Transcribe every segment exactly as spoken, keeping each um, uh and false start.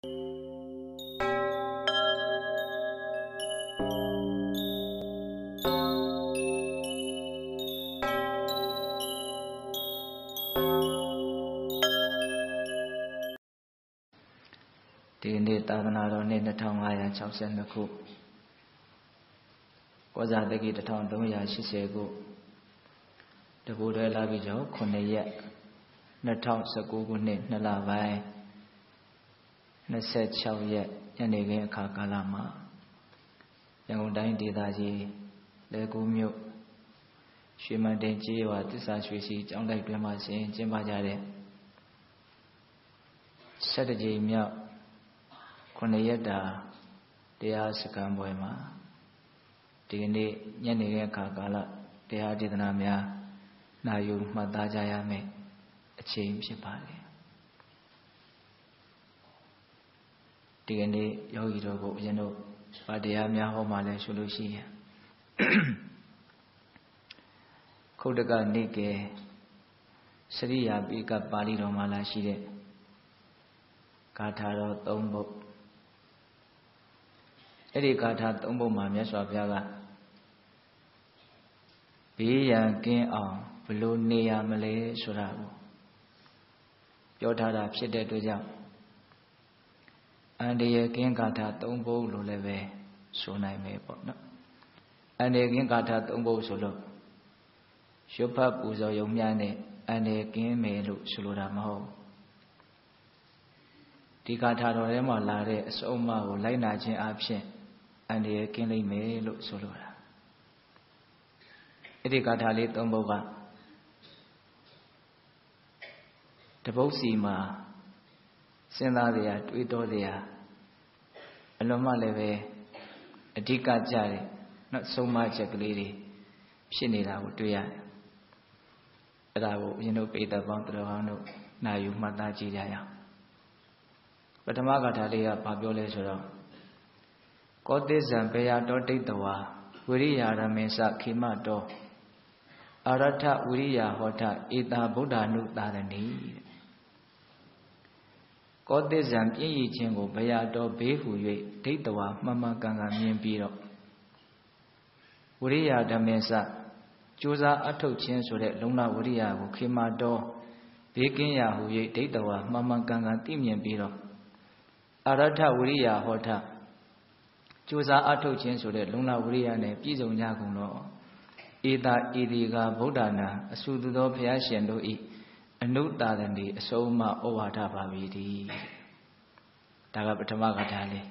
ဒီနေ့သာသနာတော်နှစ်နှစ်nghìn၅trăm၆mươi၂ခုကောဇာတက္ကိတစ်ထောင်သုံးရာရှစ်ဆယ်ခုတကူတွဲလာပြီးတော့ခုနှစ်ရက်နှစ်ထောင်၁၉ခုနှစ်နှစ်လပိုင်း၂၆ရက်ညနေခင်းအခါကာလမှာရန်ကုန်တိုင်းဒေသကြီးလဲကူးမြို့ရွှေမန်တင်ကျေးရွာသစ္စာရွှေစီကျောင်းတိုက်တွင်မှာဆင်ကျင်းပကြတဲ့၁၇ကြိမ်မြောက်ခုနှစ်ရက်တာတရားစခန်းပွဲမှာဒီကနေ့ညနေခင်းအခါကာလတရားဒေသနာများနာယူမှတ်သားကြရမယ်အချိန်ဖြစ်ပါတယ်ဒီကနေ့ယောဂီတော်ကိုဦးဇင်းတို့ဗာတရားများဟောမှလည်းဆိုလို့ရှိရင်ခုတ်တကနိကေစရိယာပိကပါဠိတော်မှာလာရှိတဲ့ဂါထာတော်သုံးပုဒ်အဲ့ဒီဂါထာသုံးပုဒ်မှာမြတ်စွာဘုရားကဘေးရန်ကင်းအောင်ဘယ်လိုနေရမလဲဆိုတာကိုပြောထားတာဖြစ်တဲ့အတွက်ကြောင့်အန္တရာယ်ကင်းဂါထာသုံးပုဒ်လို့လည်းပဲဆိုနိုင်မယ်ပေါ့နော်အန္တရာယ်ကင်းဂါထာသုံးပုဒ်ဆိုလို့ရုပ်ဖတ်ပူဇော်ယုံများနဲ့အန္တရာယ်ကင်းမယ်လို့ဆိုလိုတာမဟုတ်ဒီဂါထာတော်ထဲမှာလာတဲ့အစုံအမကိုလိုက်နာခြင်းအပြင်အန္တရာယ်ကင်းလိမ့်မယ်လို့ဆိုလိုတာအဲ့ဒီဂါထာလေးသုံးပုဒ်ကတပုဒ်စီမှာစဉ်းစားစရာတွေးတောစရာအလွန်မှလည်းပဲအဓိကကြတဲ့နော်ဆုံးမချက်ကလေးတွေဖြစ်နေတာကိုတွေ့ရတယ်အဲ့ဒါကိုဦးဇင်းတို့ပိဋကပေါင်းသူတော်ကောင်းတို့နာယူမှတ်သားကြည့်ကြရအောင်ပထမဂါထာလေးကဘာပြောလဲဆိုတော့ကောတိဇံဘေယတောတိတ်တဝါဝိရိယာရမေသခေမတောအာရထဝိရိယာဟောထဧတာဗုဒ္ဓ ानु သာသနိကောတိဇံပြည့်ရည်ခြင်းကိုဘေယတောဘေးဟူ၍ဒိတ်တဝါမှန်မှန်ကန်ကန်မြင်ပြီးတော့ဝိရိယာဓမေသကြိုးစားအထုတ်ခြင်းဆိုတဲ့လုံလဝိရိယကိုခေမတောဘေးကင်းရာဟူ၍ဒိတ်တဝါမှန်မှန်ကန်ကန်သိမြင်ပြီးတော့အာရထဝိရိယာဟောထကြိုးစားအထုတ်ခြင်းဆိုတဲ့လုံလဝိရိယနဲ့ပြည့်စုံကြကုန်တော့ဧတာဣတိကဗုဒ္ဓနာအဆုသူသောဘုရားရှင်တို့ဤအနုတာသတိအဆုံးအမဩဝါဒပါပြီတည်းဒါကပထမဂါထာလေး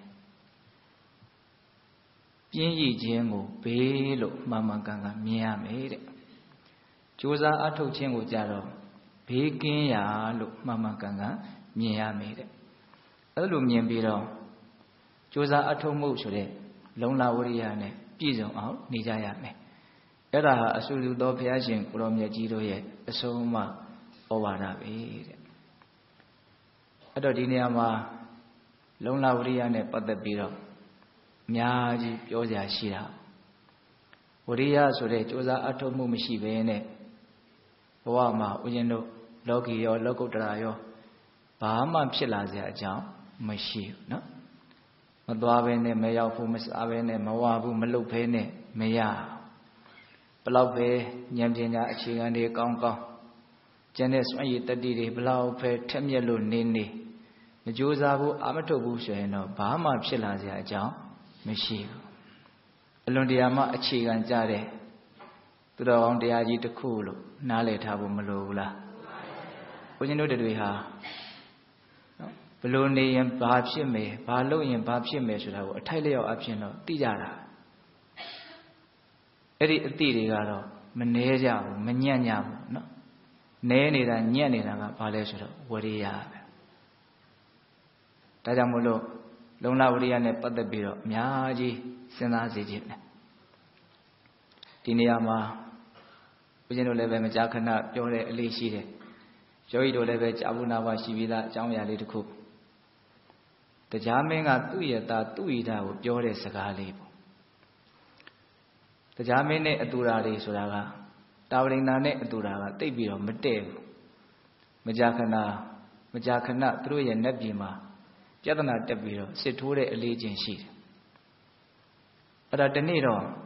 ပြင်းရည်ခြင်းကိုဘေးလို့မှန်မှန်ကန်ကန်မြင်ရမယ်တဲ့ကြိုးစားအထုတ်ခြင်းကိုကြတော့ဘေးကင်းရာလို့မှန်မှန်ကန်ကန်မြင်ရမယ်တဲ့အဲ့လိုမြင်ပြီးတော့ကြိုးစားအထုတ်မှုဆိုတဲ့လုံလဝိရိယနဲ့ပြည့်စုံအောင်နေကြရမယ်အဲ့ဒါဟာအဆုစုသောဘုရားရှင်ကိုရောမြတ်ကြီးတို့ရဲ့အဆုံးအမဩဝါဒပဲတဲ့အဲ့တော့ဒီနေရာမှာလုံလဝိရိယနဲ့ပတ်သက်ပြီးတော့အများကြီးပြောစရာရှိတာဝိရိယဆိုတဲ့ကြိုးစားအထုတ်မှုမရှိဘဲနဲ့ဘဝမှာဦးဇင်းတို့လောကီရောလောကုတ္တရာရောဘာမှဖြစ်လာစရာအကြောင်းမရှိဘူးနော်မသွားဘဲနဲ့မရောက်ဘူးမစားဘဲနဲ့မဝဘူးမလှုပ်ဘဲနဲ့မရဘလောက်ပဲဉာဏ်ပညာအခြေခံတွေကောင်းကောင်းကျန်တဲ့စွမ်းရည်တတိတွေဘလောက်ပဲထက်မြက်လို့နေနေမကြိုးစားဘူးအာမထုတ်ဘူးဆိုရင်တော့ဘာမှဖြစ်လာစရာအကြောင်းမရှိဘူးအလွန်တရာမှအခြေခံကြတဲ့သူတော်ကောင်းတရားကြီးတစ်ခုလို့နားလည်ထားဖို့မလိုဘူးလားဘုန်းကြီးတို့တွေဟာဘလို့နေရင်ဘာဖြစ်မယ်ဘာလုပ်ရင်ဘာဖြစ်မယ်ဆိုတာကိုအထိုက်လျောက်အဖြစ်တော့သိကြတာအဲ့ဒီအသိတွေကတော့မနှဲကြဘူးမညံ့ညဘူးနော်နဲနေတာညံ့နေတာကဘာလဲဆိုတော့ဝရိယပဲဒါကြောင့်မို့လို့လုံလဝရိယနဲ့ပတ်သက်ပြီးတော့အများကြီးစဉ်းစားစေခြင်းနဲ့ဒီနေရာမှာဦးဇင်းတို့လည်းပဲမကြာခဏပြောတဲ့အလေးရှိတယ်ယောဂီတို့လည်းပဲကြာဘူးနာပါရှိပြီးသားအကြောင်းအရာလေးတစ်ခုတရားမင်းကသူ့ရဲ့သားသူ့ဤသားကိုပြောတဲ့စကားလေးပေါ့တရားမင်းနဲ့အတူတာလေးဆိုတာကတာဝရိန္ဒာနဲ့အတူတာကတိတ်ပြီးတော့မတည့်ဘူးမကြာခဏမကြာခဏသူတို့ရဲ့နတ်ပြည်မှာ Jadana Tabiro, Siture Allegiance sheet. But at the Nido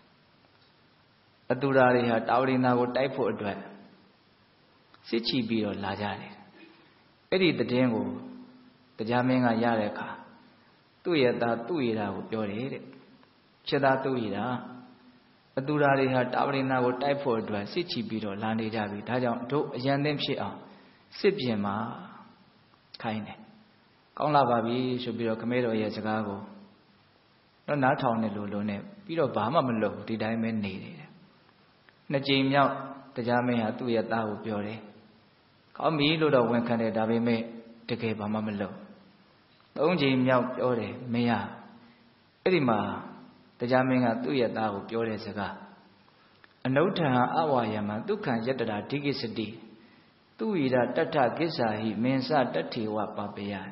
Adurari had Aurina would type for a dwell. Sichi Biro Lajari. Eddie the Dengo, the Jamina Yareka. Tuyata Tuira would your head. Cheda Tuira. Adurari had Aurina would type for a dwell. Sichi Biro Landi Javi, Tajan, do Yandem Shia. Sipjema Kaine. Kaula Babi should be a commando years ago. No, not on the Lulone. Piro Bama Melo, did I mean needed. Najim out the Jamia to yet thou pure. Call me Ludo when can it have made to keep a mamelo. Don't Jim out pure, mea. Edima, the Jamia to yet thou pure cigar. A note our Yama, do can yet that tickets a D. Tuira tata gisa he mensa tati wa papaya.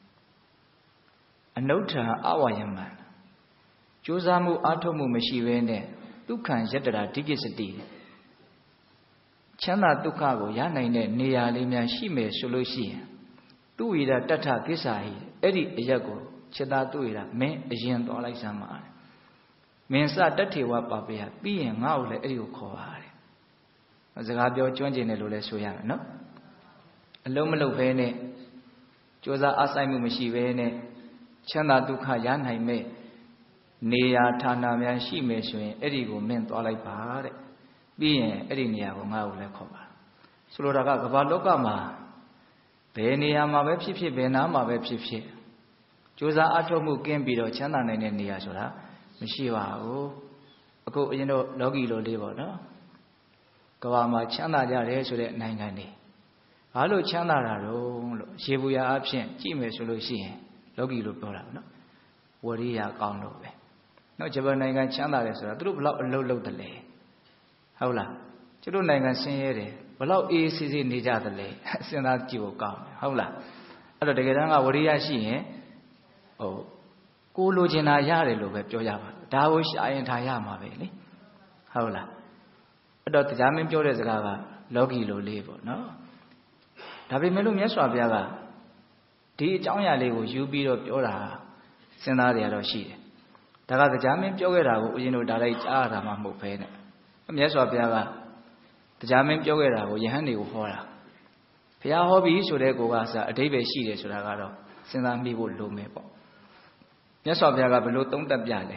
A nota awayaman. Josamu atomu machivene, Dukan jetara digisity. Chana Dukago yanine nea limia shime solusi. Tuira tata gisa he, Eddie Yago, Cheda tuira, me a gent or like some man. Mensa tati wa papaya, being out the Eddie Coare. As a gabio changing a lule suya, no? Lomelo vene, Josa asaimu machivene, Chana duka yan hai me, Nea tana man she may swing, Edigo meant all I pare, being Edinia or Maule cover. Soloraga Valokama, Beniama webship, Benama webship. Josa atomu can be the Chana and Niasura, Mishiva, oh, go, you know, Logilo liver, no? Kawama Chana Yare so that nine. Hello, Chana, Shibuya absent, Jimmy Solution, Logi Lupora, no? Waria Gondo. No Jabananga Chana, a troop low low the lay. Howla, Chudunanga Sere, below easy in the other lay, send out Jivo Gown. Howla, other the Geranga Waria she, oh, Kulujina Yari Lube Joyava, Dawish I and Tayama Valley. Howla, Doctor Jamin Jores Gava, Logi Lo Levo, no? Tabi Melum Yaswabiaga. Di Jaya Levo, you beat up your Senaria Roshi. Taga the Jamin Jogera, you know, Dalai Arama Mopene. Yaswabiaga. The Jamin Jogera, you handy for her. Pia hobby should go as a David She is Ragado, Senan Bibo Lumepo. Yaswabiaga below Tontabiale.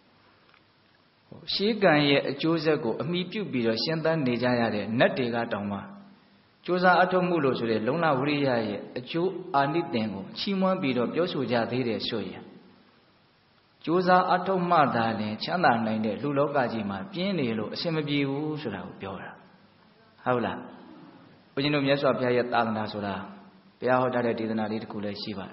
She can yet choose a go, a me pew be a Shantan Nijaya, Natiga Doma. Josa Atomulo to the Lona Uria, a Jew Anidengo, Chimon beat up Josuja de Soya. Josa Atomada, Chana Nine, Lulo Gajima, Pienelo, Semibu, Sura, Biora. Howla. When you know Yaswa Pia Tana Sura, Pia Dada did not eat Kula Shiva.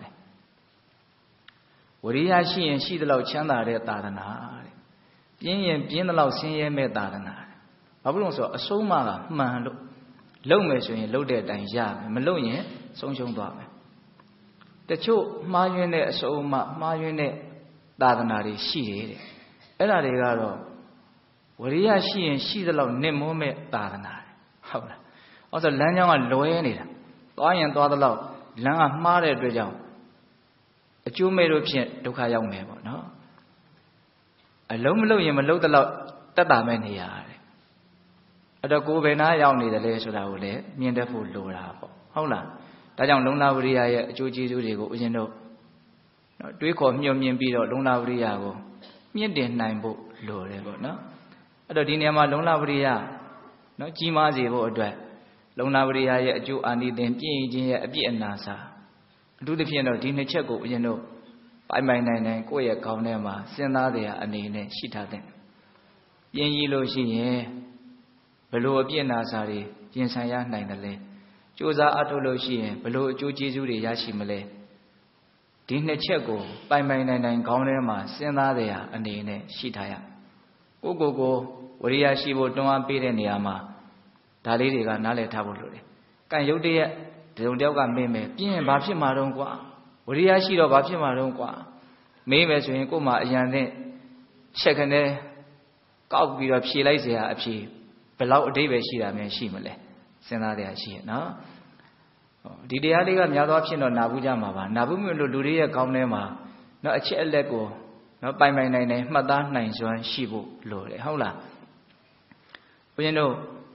Uria she and she the Lao Chana de Tadana. Pien Pien the Lao Senya Medana. Abulonso, a Soma, man. Low measuring loaded and yam, Melonia, Songjong Dame. The two Marionette so Marionette Dadanari she. Ella Regaro. Waria she and she the love Nemome Dadanari. Howla. Also, Lanyang and Loenida. Lion to the love, Langa Mare Dredjong. A Jew made of shit to Kayang Memo, no? A Lomelo Yamalo the love Tadamania. At a go when I only the less of our lay, mean the food Lora. Hola. Tajang Luna Ria, Joji Zudigo, you know. Do you call me a mean beat or Luna Riago? Mean den nine book, Lore, no? At a dinama Luna Ria, no Jimazi or Dwell. Luna Ria, Jew and the P. a bit and Nasa. Do the piano, Dina Checo, you know. By my nine, Koya Kaunema, Senadia and Nene, Shita then. Yen Yilo she, below a piana sari, Jinsaya nine the lay. Josa Atoloshi, below Joji Zuri Yashimale. Dina Checo, by my nine Kaunema, Senadia and Nene, Shitaya. Go go go, Waria Shivo don't beat any ama. Daliriga Nale Tabuluri. Can you dear? Don't yoga meme, being Bapi Marongua. Waria Shido Bapi Marongua. Maybe so in Kuma Yane. Second day, Cow be up she lays here, she. Below David Shira may shimale. Senadia she, no? ဒီတရားလေးကများသောအားဖြင့်တော့နာဘူးကြမှာပါနာဘူးမျိုးလို့လူတွေရဲ့ခေါင်းထဲမှာနော်အချက်အလက်ကိုနော်ပိုင်ပိုင်နိုင်နိုင်မှတ်သားနိုင်စွမ်းရှိဖို့လိုတယ်ဟုတ်လားဘုရင်တို့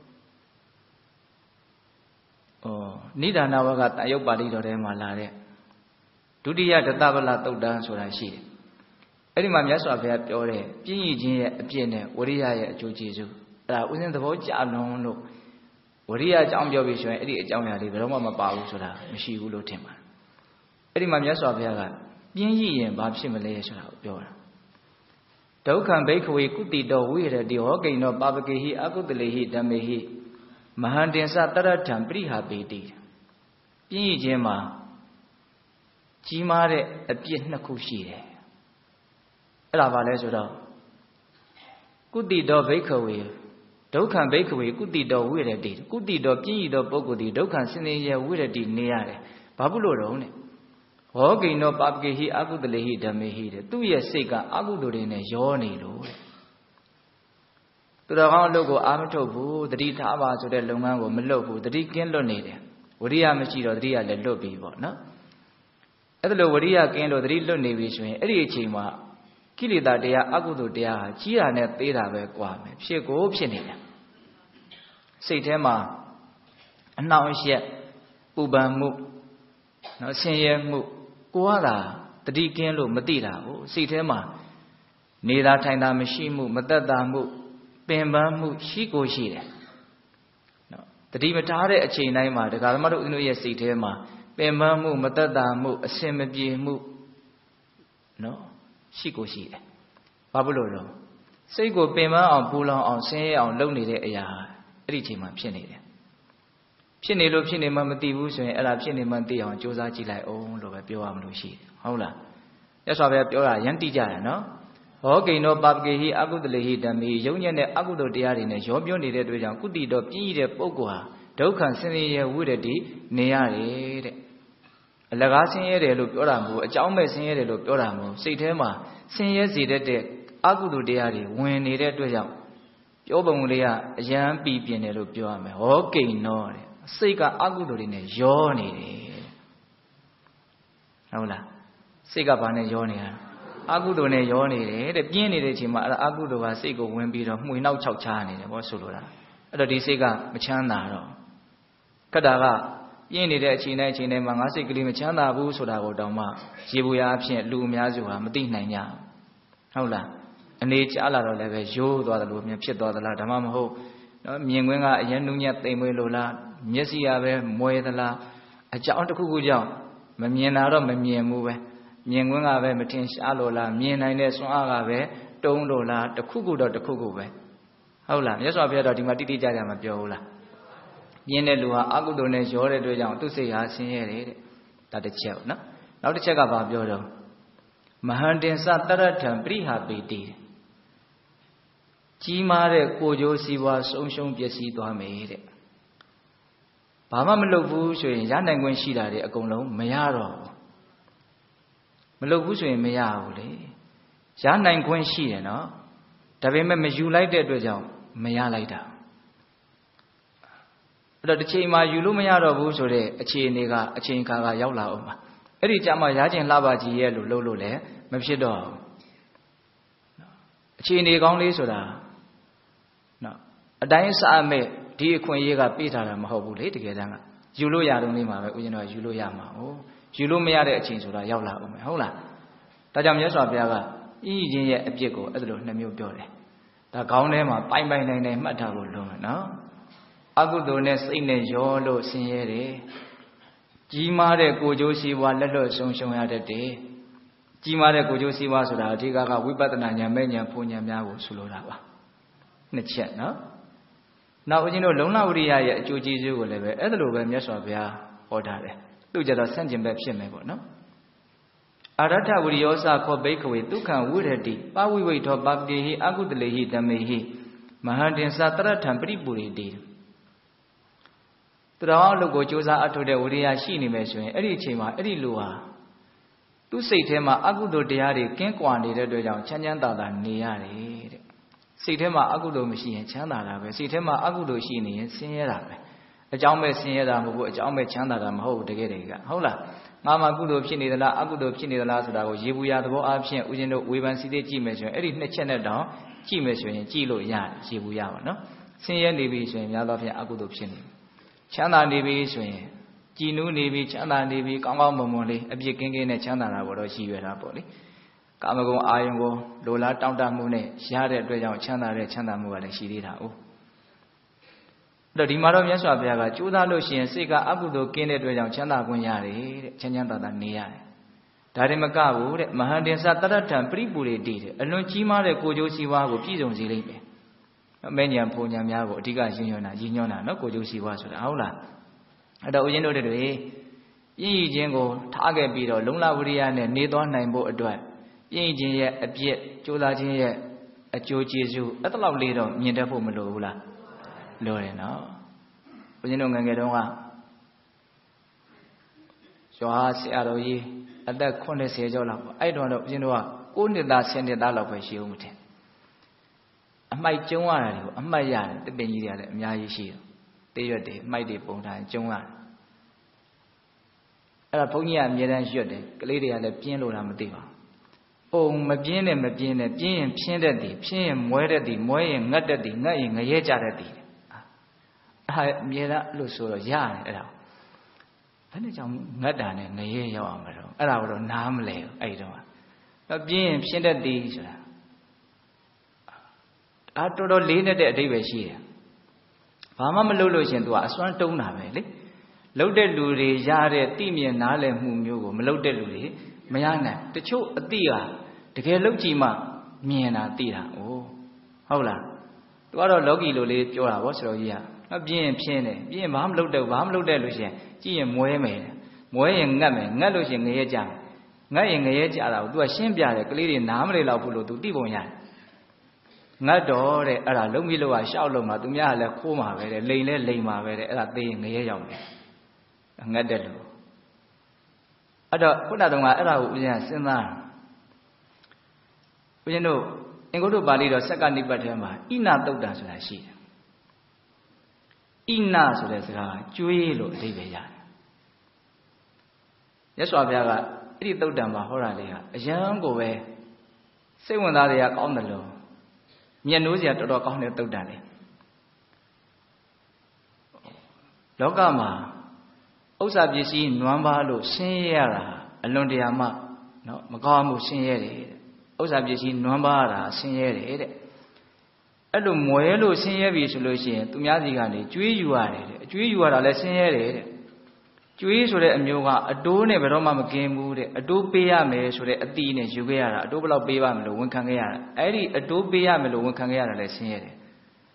ဩနိဒာနဝကတယုတ်ပါဠိတော်ထဲမှာလာတဲ့ဒုတိယဒသဗလသုတ်တံဆိုတာရှိတယ်အဲ့ဒီမှာမြတ်စွာဘုရားပြောတဲ့ပြည့်ရည်ခြင်းရဲ့အပြည့်နဲ့ဝရိယရဲ့အကျိုးကျေးဇူးအဲ့ဒါဥစဉ်သဘောကြလုံးလို့ဝရိယအကြောင်းပြောပြီးဆိုရင်အဲ့ဒီအကြောင်းအရာလေးဘယ်တော့မှမပါဘူးဆိုတာမရှိဘူးလို့ထင်ပါတယ်အဲ့ဒီမှာမြတ်စွာဘုရားကပြင်းရည်ရင်ဘာဖြစ်မလဲဆိုတာကိုပြောတာဒုက္ခံဘိက္ခဝေကုတိတောဝိရတိဟောကိနောပါပကေဟိအကုတလေဟိဓမ္မေဟိမဟန္တင်စတရထံပရိဟာပေတိပြင်းရည်ခြင်းမှာကြီးမားတဲ့အပြစ်နှစ်ခုရှိတယ်အဲ့ဒါဘာလဲဆိုတော့ကုတိတောဘိက္ခဝေဒုက္ခံဘိက္ခဝေကုတိတောဝိရတိကုတိတောပြင်းရည်သောပုဂ္ဂိုလ်ဒီဒုက္ခံစင်ရဲ့ဝိရတိနေရတယ်ဘာဖြစ်လို့တော့နဲ့ဟောကိနောပါပကေဟိအကုတလေဟိဓမ္မေဟိတဲ့သူ့ရဲ့စိတ်ကအကုသိုလ်တွေနဲ့ရောနေလို့တဲ့သူတော်ကောင်းအလုပ်ကိုအာမထုတ်ဘူးတတိထားပါဆိုတဲ့လုပ်ငန်းကိုမလုပ်ဘူးတတိကင်းလွတ်နေတယ်ဝရိယမရှိတော့တတိကလည်းလွတ်ပြီပေါ့နော်အဲ့ဒါလိုဝရိယကင်းလို့တတိလွတ်နေပြီဆိုရင်အဲ့ဒီအချိန်မှာကိလေသာတရားအကုသိုလ်တရားဟာကြီးတာနဲ့သေးတာပဲกว่าမယ်ဖြစ်ကိုဖြစ်နေတယ်စိတ်ထဲမှာအနှောင့်အယှက်ပူပန်မှုနော်ဆင်းရဲမှုကိုယ်ကသာတတိကင်းလို့မသိတာကိုစိတ်ထဲမှာနေတာထိုင်တာမရှိမှုမသက်သာမှုပင်ပန်းမှုရှိကိုရှိတယ်နော်တတိမထားတဲ့အချိန်တိုင်းမှာဒကာဓမ္မတို့ဦးတို့ရဲ့စိတ်ထဲမှာပင်ပန်းမှုမသက်သာမှုအစင်မပြေမှုနော်ရှိကိုရှိတယ်ဘာဖြစ်လို့လဲစိတ်ကိုပင်ပန်းအောင်ပူလောင်အောင်ဆင်းရဲအောင်လုပ်နေတဲ့အရာအဲ့ဒီအချိန်မှာဖြစ်နေတယ်ဖြစ်နေလို့ဖြစ်နေမှမသိဘူးဆိုရင်အဲ့ဒါဖြစ်နေမှသိအောင်ကြိုးစားကြည့်လိုက်အောင်လို့ပဲပြောရမလို့ရှိတယ်ဟုတ်လားမြတ်စွာဘုရားပြောတာရမ်းတိကြတယ်နော်ဟောကိနောပါပကေဟိအကုတလေဟိဓမ္မေယုံညံ့တဲ့အကုသိုလ်တရားတွေနဲ့ရောပြောနေတဲ့အတွက်ကြောင့်ကုတိတော်ပြည့်ရတဲ့ပုဂ္ဂိုလ်ဟာဒုက္ခဆင်းရဲဝိရတိနေရတယ်တဲ့အလကားဆင်းရဲတယ်လို့ပြောတာမဟုတ်အကြောင်းမဲ့ဆင်းရဲတယ်လို့ပြောတာမဟုတ်စိတ်ထဲမှာဆင်းရဲစေတဲ့အကုသိုလ်တရားတွေဝင်နေတဲ့အတွက်ကြောင့်ပြောပုံလေးကအယံပီပြင်းတယ်လို့ပြောရမယ်ဟောကိနောတဲ့စိတ်ကအကုသိုလ်တွေနဲ့ရောနေတယ်ဟုတ်လားစိတ်ကဘာနဲ့ရောနေတာအကုသိုလ်နဲ့ရောနေတယ်တဲ့ပြင်းနေတဲ့အချိန်မှာအဲ့ဒါအကုသိုလ်ကစိတ်ကိုဝင်ပြီးတော့မှွေနောက်ခြောက်ချားနေတယ်ဘောဆိုလိုတာအဲ့တော့ဒီစိတ်ကမချမ်းသာတော့ခက်တာကပြင်းနေတဲ့အချိန်တိုင်းအချိန်တိုင်းမှာငါစိတ်ကလေးမချမ်းသာဘူးဆိုတာကိုတောင်မှရေဘူးရအဖြစ်လူအများစုဟာမသိနိုင်ကြဟုတ်လားအနေကြားလာတော့လည်းပဲရိုးသွားတယ်လို့မြင်ဖြစ်သွားသလားဓမ္မမဟုတ်နော်မြင်ကွင်းကအရင်နုညက်သိမ်မွေးလို့လားမျက်စိကပဲမွဲသလားအကြောင်းတစ်ခုခုကြောင့်မမြင်တာတော့မမြင်ဘူးပဲမြင်ကွင်းကပဲမထင်ရှားလို့လားမြင်နိုင်တဲ့စွမ်းအားကပဲတုံးလို့လားတစ်ခုခုတော့တစ်ခုခုပဲဟုတ်လားမြတ်စွာဘုရားတော့ဒီမှာတိတိကျကျမပြောဘူးလားမြင်တဲ့လူဟာအကုသိုလ်နဲ့ရောတဲ့အတွက်ကြောင့်သူ့စိတ်ဟာဆင်းရဲတယ်တဲ့ဒါတစ်ချက်နော်နောက်တစ်ချက်ကဘာပြောတော့မဟန္တင်စတရထံပရိဟာပေတိကြီးမားတဲ့ကိုယ်ကျိုးစီးပွားဆုံးရှုံးပျက်စီးသွားမယ်တဲ့ဘာမှမလုပ်ဘူးဆိုရင်ရနိုင်ခွင့်ရှိတာတွေအကုန်လုံးမရတော့ဘူးမလုပ်ဘူးဆိုရင်မရဘူးလေရနိုင်ခွင့်ရှိတယ်နော်ဒါပေမဲ့မယူလိုက်တဲ့အတွက်ကြောင့်မရလိုက်တာအဲ့တော့တစ်ချိန်မှာယူလို့မရတော့ဘူးဆိုတဲ့အခြေအနေကအချိန်ခါကရောက်လာအောင်ပါအဲ့ဒီကြမှာရခြင်းလှပါကြီးရဲ့လို့လုပ်လို့လည်းမဖြစ်တော့ဘူးအခြေအနေကောင်းလေးဆိုတာနော်အတိုင်းအစအမဲ့ဒီအခွင့်အရေးကပေးထားတာမဟုတ်ဘူးလေတကယ်တမ်းကယူလို့ရတော့နေမှာပဲဦးဇင်းတို့ကယူလို့ရမှာဟုတ်ယူလို့မရတဲ့အချိန်ဆိုတာရောက်လာအောင်မယ်ဟုတ်လားဒါကြောင့်မြတ်စွာဘုရားကဤချင်းရဲ့အပြစ်ကိုအဲ့ဒါလိုနှစ်မျိုးပြောတယ်ဒါခေါင်းထဲမှာပိုင်ပိုင်နိုင်နိုင်မှတ်ထားဖို့လုံးမယ်နော်အကုသိုလ်နဲ့စိတ်နဲ့ရောလို့ဆင်းရဲတယ်ကြီးမားတဲ့ကိုယ်ကျိုးစီးပွားလက်လွတ်ဆုံးရှုံးရတတ်တယ်ကြီးမားတဲ့ကိုယ်ကျိုးစီးပွားဆိုတာအဓိကကဝိပဿနာဉာဏ်မဲ့ဉာဏ်ဖုန်ဉာဏ်များကိုဆိုလိုတာပါနှစ်ချက်နော်နောက်ဦးဇင်းတို့လုံလဝရိယရဲ့အကျိုးကျေးဇူးကိုလည်းပဲအဲ့ဒါလိုပဲမြတ်စွာဘုရားဟောထားတယ်သူကြတော့ဆန့်ကျင်ဘက်ဖြစ်မယ်ပေါ့နော်အာရထဝရိယောစခောဘိက္ခဝေဒုက္ခံဝိရတိပဝိဝိထောပပတိဟိအကုတလေဟိဓမ္မေဟိမဟန္တင်စတရထံပရိပူရိတိသူတော်အလုပ်ကိုကြိုးစားအထုတ်တဲ့ဝရိယရှိနေမယ်ဆိုရင်အဲ့ဒီအချိန်မှာအဲ့ဒီလူဟာသူ့စိတ်ထဲမှာအကုသိုလ်တရားတွေကင်းကွာနေတဲ့အတွက်ကြောင့်ချမ်းချမ်းသာသာနေရတယ်တဲ့စိတ်ထဲမှာအကုသိုလ်မရှိရင်ချမ်းသာတာပဲစိတ်ထဲမှာအကုသိုလ်ရှိနေရင်ဆင်းရဲတာပဲအအကြောင်းမဲ့ဆင်းရဲတာမဟုတ်ဘူးအကြောင်းမဲ့ချမ်းသာတာမဟုတ်ဘူးတကယ်တည်းကဟုတ်လားငါမှကုသိုလ်ဖြစ်နေသလားအကုသိုလ်ဖြစ်နေသလားဆိုတာကိုရေဘူးရသဘောအားဖြင့်ဦးဇင်းတို့ဝေဖန်စီသေးကြည့်မယ်ဆိုရင်အဲ့ဒီနှစ်ချက်နဲ့တောင်ကြည့်မယ်ဆိုရင်ကြည့်လို့ရတယ်ရေဘူးရပါနော်ဆင်းရဲနေပြီဆိုရင်များသောဖြင့်အကုသိုလ်ဖြစ်နေချမ်းသာနေပြီဆိုရင်ကြည်နူးနေပြီချမ်းသာနေပြီကောင်းကောင်းမွန်မွန်လေးအပြစ်ကင်းကင်းနဲ့ချမ်းသာတာကိုတော့ရှိရတာပေါ့လေကာမဂုဏ်အာယုံကိုလိုလားတောင့်တမှုနဲ့ရတဲ့အတွက်ကြောင့်ချမ်းသာတဲ့ချမ်းသာမှုကလည်းရှိသေးတာ哦အဲ့တော့ဒီမှာတော့မြတ်စွာဘုရားကကြိုးစားလို့ရှိရင်စိတ်ကအကုသိုလ်ကင်းတဲ့အတွက်ကြောင့်ချမ်းသာခွင့်ရတယ်တဲ့ချမ်းချမ်းသာသာနေရတယ်ဒါရင်မကဘူးတဲ့မဟာတင်္စတရထံပရိပူရိတိတဲ့အလွန်ကြီးမားတဲ့ကိုယ်ကျိုးစီးပွားကိုပြည့်စုံစေလိမ့်မယ်အမဲညာဖုန်ညာများကိုအဓိကရင်းညွှန်းတာရင်းညွှန်းတာနော်ကိုယ်ကျိုးစီးပွားဆိုတာဟုတ်လားအဲ့တော့ဦးဇင်းတို့တွေပြည့်ရည်ခြင်းကိုထားခဲ့ပြီးတော့လုံလဝရိယနဲ့နေသွားနိုင်ဖို့အတွက်ပြည့်ရည်ခြင်းရဲ့အပြစ်ကြိုးစားခြင်းရဲ့အကျိုးကျေးဇူးအဲ့လောက်လေးတော့မြင်တတ်ဖို့မလိုဘူးလားလိုတယ်နော်ဦးဇင်းတို့ငယ်ငယ်တုန်းကရွာဆရာတော်ကြီးအသက်ခုနှစ်ဆယ်ကျော်လောက်ပေါ့အဲ့တော့တော့ဦးဇင်းတို့ကကိုးနှစ်သားဆယ်နှစ်သားလောက်ပဲရှိဦးမထင်အမိုက်ကျုံးရတယ်ကိုအမှတ်ရတယ်တပင်ကြီးတွေကလည်းအများကြီးရှိတယ်တေးရွက်တွေအမိုက်တွေပုံထားကျုံးရတယ်အဲ့ဒါဘုန်းကြီးကအမြဲတမ်းရွတ်တယ်ကလေးတွေကလည်းပြင်းလို့လားမသိပါဘူး။အုံမပြင်းနဲ့မပြင်းနဲ့ပြင်းရင်ဖြင်းတတ်သည်ဖြင်းရင်မွဲတတ်သည်မွဲရင်ငတ်တတ်သည်ငတ်ရင်ငရဲကြတတ်သည်အဲ့အမြဲတမ်းလို့ဆိုတော့ရတယ်အဲ့ဒါဘယ်နဲ့ကြောင့်ငတ်တာနဲ့ငရဲရောက်အောင်မလို့အဲ့ဒါကတော့နားမလဲအဲ့ဒီတော့တော့ပြင်းရင်ဖြင်းတတ်သည်ဆိုတာအာတော်တော်လေးနဲ့တဲ့အဓိပ္ပာယ်ရှိတယ်ဘာမှမလုပ်လို့ရှင်သူကအစွမ်းတုံးတာပဲလေလှုပ်တဲ့လူတွေရတဲ့တိမြင်နားလည်မှုမျိုးကိုမလှုပ်တဲ့လူတွေမရနိုင်တချို့အတိကတကယ်လှုပ်ကြည့်မှမြင်တာသိတာ哦ဟုတ်လားသူကတော့လောကီလိုလေးပြောတာဗောဆရာကြီးကပြင်းရင်ဖြင်းတယ်ပြင်းရင်ဘာမှမလှုပ်တော့ဘာမှမလှုပ်တဲ့လို့ရှင်ကြည့်ရင်မွဲမယ်မွဲရင်ငတ်မယ်ငတ်လို့ရှင်ငရဲကြမယ်ငတ်ရင်ငရဲကြတာကို तू ကရှင်းပြတယ်ကလေးတွေနားမလည်တော့ဘူးလို့ तू သိပုံရတယ်ငတ်တော့တဲ့အဲ့ဒါလုံးပြီးလို့ကရှောက်လုံးမှာသူများကလည်းခိုးမှာပဲတဲ့လိန်လဲလိန်မှာပဲတဲ့အဲ့ဒါသိရင်ငရဲရောက်တယ်ငတ်တယ်လို့အဲ့တော့ခုနတုန်းကအဲ့ဒါကိုဦးဇင်းကစဉ်းစားဦးဇင်းတို့အင်္ဂုတ္တပါဠိတော်စက္ကနိပတ်ထဲမှာဣနာတုတ်တံဆိုတာရှိတယ်ဣနာဆိုတဲ့စကားကျွေးလို့အဓိပ္ပာယ်ရတယ်မြတ်စွာဘုရားကအဲ့ဒီတုတ်တံမှာဟောတာလေးကအယံကိုပဲစိတ်ဝင်စားတွေကကောင်းတယ်လို့မျက်နှိုးစရာတော်တော်ကောင်းတဲ့တုတ်တံလေးလောကမှာဥစ္စာပစ္စည်းနွမ်းပါလို့ဆင်းရဲရတာအလွန်တရာမှနော်မကောင်းမှုဆင်းရဲတယ်တဲ့ဥစ္စာပစ္စည်းနွမ်းပါတာဆင်းရဲတယ်တဲ့အဲ့လိုမွဲလို့ဆင်းရဲပြီဆိုလို့ရှိရင်သူများစီကနေကျွေးယူရတယ်တဲ့အကျွေးယူရတာလည်းဆင်းရဲတယ်တဲ့ကျွေးဆိုတဲ့အမျိုးကအတိုးနဲ့ဘယ်တော့မှမကင်းဘူးတဲ့အတိုးပေးရမယ်ဆိုတဲ့အတီးနဲ့ယူခဲ့ရတာအတိုးဘယ်လောက်ပေးပါမလို့ဝန်ခံခဲ့ရတာအဲ့ဒီအတိုးပေးရမယ်လို့ဝန်ခံခဲ့ရတာလည်းဆင်းရဲတယ်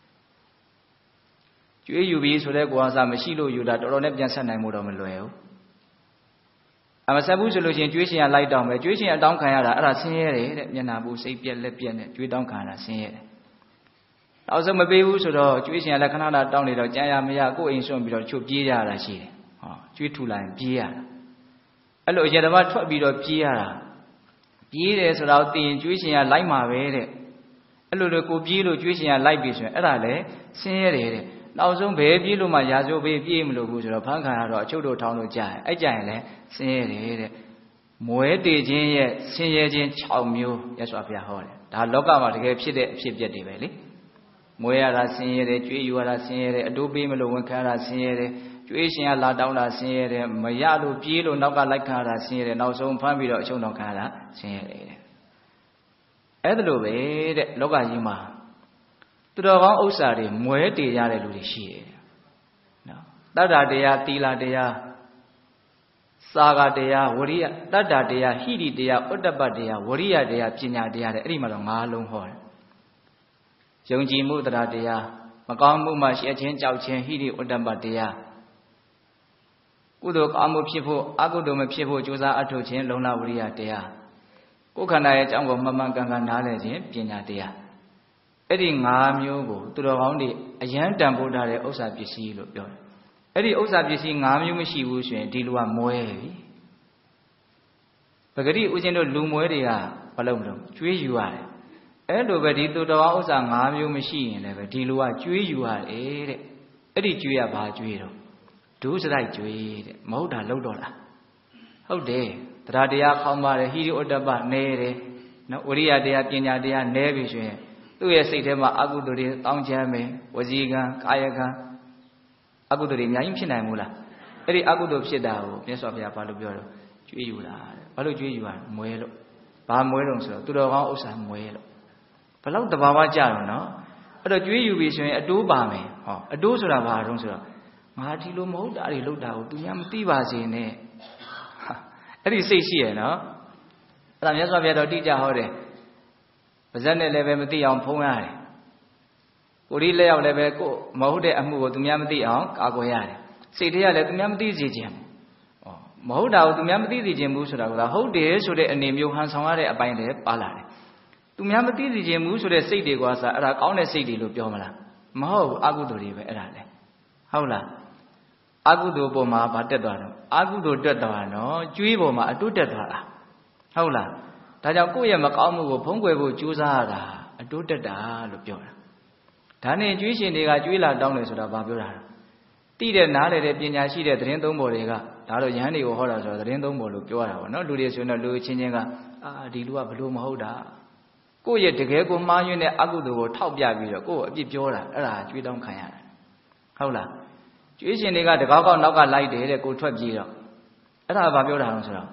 ကျွေးယူပြီးဆိုတဲ့ကွာစားမရှိလို့ယူတာတော်တော်နဲ့ပြန်ဆက်နိုင်မှုတော့မလွယ်ဘူးအမဆက်ဘူးဆိုလို့ချင်းကျွေးရှင်ကလိုက်တောင်းပဲကျွေးရှင်အတောင်းခံရတာအဲ့ဒါဆင်းရဲတယ်တဲ့မျက်နှာပူစိတ်ပြက်လက်ပြက်နဲ့ကျွေးတောင်းခံရတာဆင်းရဲတယ်နောက်ဆုံးမပေးဘူးဆိုတော့ကျွေးရှင်ကလည်းခဏခဏတောင်းနေတော့ကြံရမရကိုယ်အိမ်ဆွန့်ပြီးတော့ချုပ်ပြေးကြရတာရှိတယ်ဟောကျွေးထူလိုက်ရင်ပြေးရတာအဲ့လိုအရေတမထွက်ပြီးတော့ပြေးရတာပြေးတယ်ဆိုတော့သိရင်ကျွေးရှင်ကလိုက်မှာပဲတဲ့အဲ့လိုလေကိုပြေးလို့ကျွေးရှင်ကလိုက်ပြီဆိုရင်အဲ့ဒါလည်းဆင်းရဲတယ်တဲ့နောက်ဆုံးဘယ်ပြေးလို့မှရာဇိုးဘေးပြေးမလို့ဘူးဆိုတော့ဖန်ခံရတော့အချုပ်တို့ထောင်းလို့ကြာတယ်အဲ့ကြရင်လည်းဆင်းရဲတယ်တဲ့မွဲတေခြင်းရဲ့ဆင်းရဲခြင်း၆မျိုးရသော်ဘုရားဟောတယ်ဒါလောကမှာတကယ်ဖြစ်တဲ့အဖြစ်အပျက်တွေပဲလေမွဲရတာဆင်းရဲတယ်ကြွေးယူရတာဆင်းရဲတယ်အတိုးပေးမလို့ဝန်ခံရတာဆင်းရဲတယ်ကြွေးရှင်ကလာတောင်းတာဆင်းရဲတယ်မရလို့ပြေးလို့နောက်ကလိုက်ခံရတာဆင်းရဲတယ်နောက်ဆုံးဖမ်းပြီးတော့အချုပ်တော်ခံရတာဆင်းရဲတယ်တဲ့အဲ့ဒါလိုပဲတဲ့လောကကြီးမှာသူတော်ကောင်းဥစ္စာတွေမွဲတေရတဲ့လူတွေရှိတယ်နော်တတ္တတရားသီလတရားစာဂတရားဝရိယတတ္တတရားဟိရိတရားဥတ္တပတရားဝရိယတရားပညာတရားတဲ့အဲ့ဒီမှာတော့၅လုံးဟောတယ်ယုံကြည်မှုတရားတရားမကောင်းမှုမှရှက်ခြင်းကြောက်ခြင်းဟိရိဥတ္တပတရားကုသိုလ်ကောင်းမှုဖြစ်ဖို့အကုသိုလ်မဖြစ်ဖို့ကြိုးစားအထောက်ခြင်းလုံလဝရိယတရားကိုယ်ခန္ဓာရဲ့အကြောင်းကိုမှန်မှန်ကန်ကန်နားလည်ခြင်းပညာတရားအဲ့ဒီ၅မျိုးကိုသူတော်ကောင်းတွေအယံတန်ဖိုးထားတဲ့ဥစ္စာပစ္စည်းလို့ပြောတယ်အဲ့ဒီဥစ္စာပစ္စည်း၅မျိုးမရှိဘူးဆိုရင်ဒီလူကမွဲပြီပဂတိဦးဇင်းတို့လူမွဲတွေကဘာလို့မလို့ကျွေးယူရတယ်အဲ့လိုပဲဒီသူတော်ကောင်းဥစ္စာ၅မျိုးမရှိရင်လည်းပဲဒီလူကကျွေးယူရတယ်တဲ့အဲ့ဒီကျွေးရဘာကျွေးတော့ဒုစရိုက်ကြွေတဲ့မဟုတ်တာလောက်တော့လားဟုတ်တယ်တရားတရားခေါင်းပါတယ်ဟိရိဩတ္တပနဲတယ်နော်ဝိရိယတရားပညာတရားနဲပြီဆိုရင်သူ့ရဲ့စိတ်ထဲမှာအကုသိုလ်တွေတောင်းချမ်းမယ်ဝစီကံကာယကံအကုသိုလ်တွေအများကြီးဖြစ်နိုင်မို့လားအဲ့ဒီအကုသိုလ်ဖြစ်တာကိုမြတ်စွာဘုရားဘာလို့ပြောတော့ကြွေးယူတာတဲ့ဘာလို့ကြွေးယူရမွဲလို့ဘာမွဲတော့ဆိုတော့သူတော်ကောင်းဥစ္စာမွဲလို့ဘလောက်တဘာဝကြတော့နော်အဲ့တော့ကြွေးယူပြီဆိုရင်အတိုးပါမယ်ဟောအတိုးဆိုတာဘာတုံးဆိုတော့ငါဒီလိုမဟုတ်တာတွေလုပ်တာကိုသူများမသိပါစေနဲ့အဲ့ဒီစိတ်ရှိရနော်အဲ့ဒါမြတ်စွာဘုရားတော်တိကျဟောတယ်ပါဇက်နဲ့လည်းပဲမသိအောင်ဖုံးရတယ်ကိုရီလက်ရောက်လည်းပဲကိုမဟုတ်တဲ့အမှုကိုသူများမသိအောင်ကာကွယ်ရတယ်စိတ်ထဲကလည်းသူများမသိစေခြင်းဟောမဟုတ်တာကိုသူများမသိစေခြင်းဘူးဆိုတာကဟုတ်တယ်ဆိုတဲ့အနေမျိုးဟန်ဆောင်ရတဲ့အပိုင်းလည်းပါလာတယ်သူများမသိစေခြင်းဘူးဆိုတဲ့စိတ်တွေကစားအဲ့ဒါကောင်းတဲ့စိတ်တွေလို့ပြောမလားမဟုတ်ဘူးအကုသိုလ်တွေပဲအဲ့ဒါလေဟုတ်လားအကုသိုလ်ပေါ်မှာဗာတက်သွားတော့အကုသိုလ်တက်သွားတော့ကျွေးပေါ်မှာအတုတက်သွားတာဟုတ်လားဒါကြောင့်ကိုယ့်ရဲ့မကောင်းမှုကိုဖုံးကွယ်ဖို့ကြိုးစားရတာအတုတက်တာလို့ပြောတာဒါနဲ့ကျွေးရှင်တွေကကျွေးလာတောင်းတယ်ဆိုတာဘာပြောတာလဲတိတဲ့နားလေတဲ့ပညာရှိတဲ့သတင်းသုံးပေါ်တွေကဒါတော့ယဟန်တွေကိုဟောတာဆိုတော့သတင်းသုံးပေါ်လို့ပြောတာပေါ့နော်လူတွေဆိုရင်တော့လူချင်းချင်းကအာဒီလူကဘလို့မဟုတ်တာကိုယ့်ရဲ့တကယ်ကိုမှားယွင်းတဲ့အကုသိုလ်ကိုထောက်ပြပြီးတော့ကိုယ့်ကိုအပြစ်ပြောတာအဲ့ဒါကျွေးတောင်းခံရတယ်ဟုတ်လားကျွေးရှင်တွေကတကောက်ကောက်နောက်ကလိုက်တယ်တဲ့ကိုထွက်ပြေးတော့အဲ့ဒါဘာပြောတာလဲဆိုတော့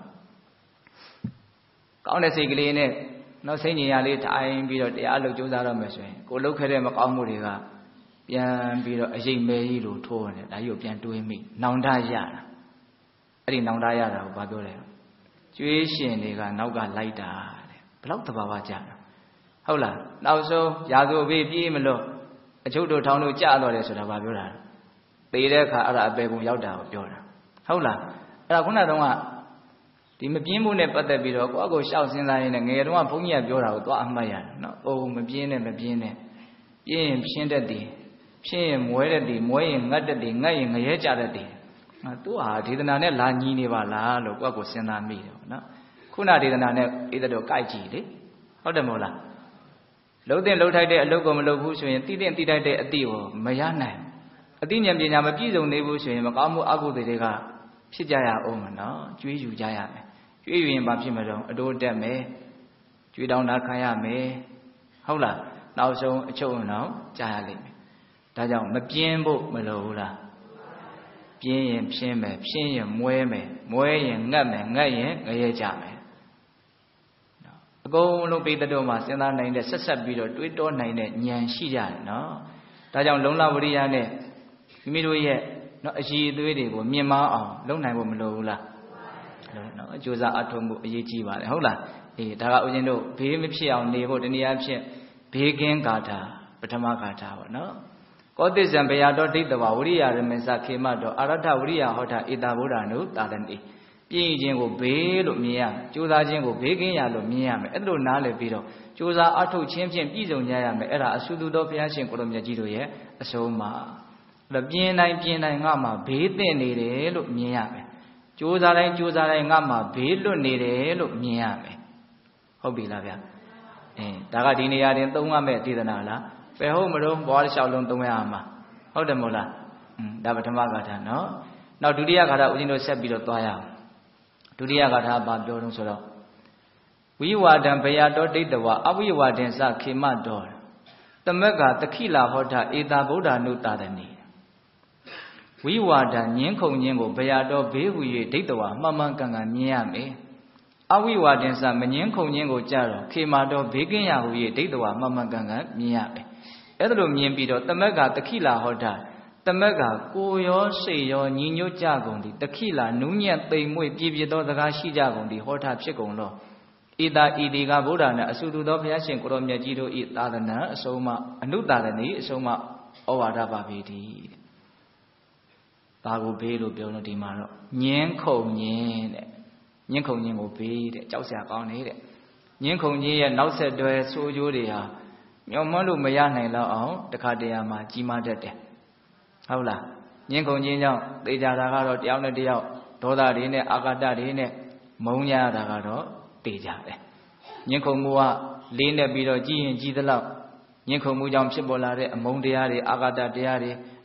ကောင်းတဲ့စိတ်ကလေးနဲ့နောက်စိတ်ညင်ရလေးထိုင်ပြီးတော့တရားအလုပ်ကြိုးစားတော့မယ်ဆိုရင်ကိုလှုပ်ခဲ့တဲ့မကောင်းမှုတွေကပြန်ပြီးတော့အရေးမဲကြီးလို့ထိုးရတယ်ဒါကြီးကိုပြန်တွေးမိနောင်တရတာအဲ့ဒီနောင်တရတာကိုဘာပြောလဲကျွေးရှင်တွေကနောက်ကလိုက်တာတဲ့ဘလောက်သဘာဝကြတာဟုတ်လားနောက်ဆုံးရာဇဝဘေးပြေးမလို့အချုပ်တို့ထောင်တို့ကြာတော့တယ်ဆိုတာဘာပြောတာသေတဲ့အခါအဲ့ဒါအပေပုံရောက်တာကိုပြောတာဟုတ်လားအဲ့ဒါခုနကတော့ဒီမပြင်းမှုနဲ့ပတ်သက်ပြီးတော့ကိုယ့်အကိုရှောက်စဉ်းစားရင်းနဲ့ငယ်တုန်းကဘုန်းကြီးကပြောတာကိုသွားအမှတ်ရတယ်နော်အိုးမပြင်းနဲ့မပြင်းနဲ့ပြင်းရင်ဖြင်းတတ်တယ်ဖြင်းရင်မွဲတတ်တယ်မွဲရင်ငတ်တတ်တယ်ငတ်ရင်ငရဲကြတတ်တယ်ဟာသူဟာဒေသနာနဲ့လာညီနေပါလားလို့ကိုယ့်အကိုစဉ်းစားမိတယ်နော်ခုနဒေသနာနဲ့ဧတတော်ကြိုက်ကြည့်လေဟုတ်တယ်မဟုတ်လားလှုပ်တဲ့လှုပ်ထိုက်တဲ့အလုပ်ကိုမလုပ်ဘူးဆိုရင်တိတဲ့တိထိုက်တဲ့အတိကိုမရနိုင်အတိဉာဏ်ပညာမပြည့်စုံနေဘူးဆိုရင်မကောင်းမှုအကုသိုလ်တွေကဖြစ်ကြရအောင်မနော်ကျွေးယူကြရမယ်ကျွေးယူရင်ဘာဖြစ်မလို့အတိုးတက်မယ်ကျွေးတောင်းတာခံရမယ်ဟုတ်လားနောက်ဆုံးအချုပ်အောင်ကြားရလိမ့်မယ်ဒါကြောင့်မပြင်းဖို့မလိုဘူးလားပြင်းရင်ဖြင်းမယ်ဖြင်းရင်မွဲမယ်မွဲရင်ငတ်မယ်ငတ်ရင်ငရဲကြမယ်အကုန်လုံးပိဋကတို့မှာစဉ်းစားနိုင်တဲ့ဆက်ဆက်ပြီးတော့တွေးတောနိုင်တဲ့ဉာဏ်ရှိကြတယ်နော်ဒါကြောင့်လုံလဝရိယနဲ့မိမိတို့ရဲ့နော်အရှိအသွေးတွေကိုမြင်မအောင်လုပ်နိုင်ဖို့မလိုဘူးလားနော်အကျိုးစားအထုံးမှုအရေးကြီးပါတယ်ဟုတ်လားအေးဒါကဦးဇင်းတို့ဘေးမဖြစ်အောင်နေဖို့တနည်းအားဖြင့်ဘေးကင်းဂါထာပထမဂါထာပေါ့နော်ကောတိဇံဘယတော်ဒိဋ္ဌဝဝရိယရမေသခေမတော်အာရထဝရိယဟောတာဧတာဗုဒ္ဓနုတာတတိပြည့်ခြင်းကိုဘေးလို့မြင်ရမယ်ကြိုးစားခြင်းကိုဘေးကင်းရလို့မြင်ရမယ်အဲ့လိုနားလည်ပြီးတော့ကြိုးစားအထုတ်ခြင်းဖြင့်ပြည့်စုံကြရမယ်အဲ့ဒါအဆုသူတော်ဘုရားရှင်ကိုလိုမြတ်ကြီးတို့ရဲ့အဆုံးအမအဲ့ပြင်းတိုင်းပြင်းတိုင်းငါမှဘေးသင့်နေတယ်လို့မြင်ရမယ်ကြိုးစားတိုင်းကြိုးစားတိုင်းငါမှဘေးလွတ်နေတယ်လို့မြင်ရမယ်ဟုတ်ပြီလားဗျာအဲဒါကဒီနေရာတင်သုံးရမယ့်ဒေသနာလားဘယ်ဟုတ်မလို့ဘွားတစ်လျှောက်လုံးသုံးရမှာဟုတ်တယ်မို့လားอืมဒါပထမဂါထာနော်နောက်ဒုတိယဂါထာဦးဇင်းတို့ဆက်ပြီးတော့သွားရအောင်ဒုတိယဂါထာဘာပြောတော့ဆိုတော့ဝိဝါဒံဘယတော်ဒိဋ္ဌဝအဝိဝါဒင်စခေမတော်သမက်ကတခိလာဟောတာဧတာဗုဒ္ဓနုတာတနိဝိဝါဒညင်းခုန်ခြင်းကိုဘယတော်ဘေးဟူ၍ဒိဋ္ဌဝမှန်မှန်ကန်ကန်မြင်ရမယ်အဝိဝါဒင်စမညင်းခုန်ခြင်းကိုကြတော့ခေမတော်ဘေးကင်းရာဟူ၍ဒိဋ္ဌဝမှန်မှန်ကန်ကန်မြင်ရမယ်အဲ့ဒါလိုမြင်ပြီးတော့သမက်ကတခိလာဟောတာသမက်ကကိုရောစိတ်ရောညီညွတ်ကြကုန်သည်တခိလာနူးညံ့သိမ်မွေ့ပြည့်ပြည့်သောစကားရှိကြကုန်သည်ဟောတာဖြစ်ကုန်လောဣတာဣတိကဗုဒ္ဓနာအဆုသူသောဘုရားရှင်ကိုရောမြတ်ကြီးတို့ဤသာသနာအဆုံးမအနုသာသနီအဆုံးမဩဝါဒပါပေတည်းတဲ့ဘာကိုဘေးလို့ပြောလို့ဒီမှာတော့ညင်းခုန်ညင်းတဲ့ညင်းခုန်ညင်းကိုဘေးတဲ့ကြောက်စရာကောင်းနေတဲ့ညင်းခုန်ညင်းရဲ့နောက်ဆက်တွဲဆိုးကျိုးတွေဟာမျောမှန်းလို့မရနိုင်တော့အောင်တခါတရံမှာကြီးမားတတ်တယ်ဟုတ်လားညင်းခုန်ညင်းကြောင့်သိကြတာကတော့တယောက်နဲ့တယောက်ဒေါသတွေနဲ့အာဃတတွေနဲ့မုန်းကြတာကတော့သိကြတယ်ညင်းခုန်မှုကလေးနဲ့ပြီးတော့ကြည်ရင်ကြည်သလောက်ညင်းခုန်မှုကြောင့်ဖြစ်ပေါ်လာတဲ့အမုန်းတရားတွေအာဃတတရားတွေ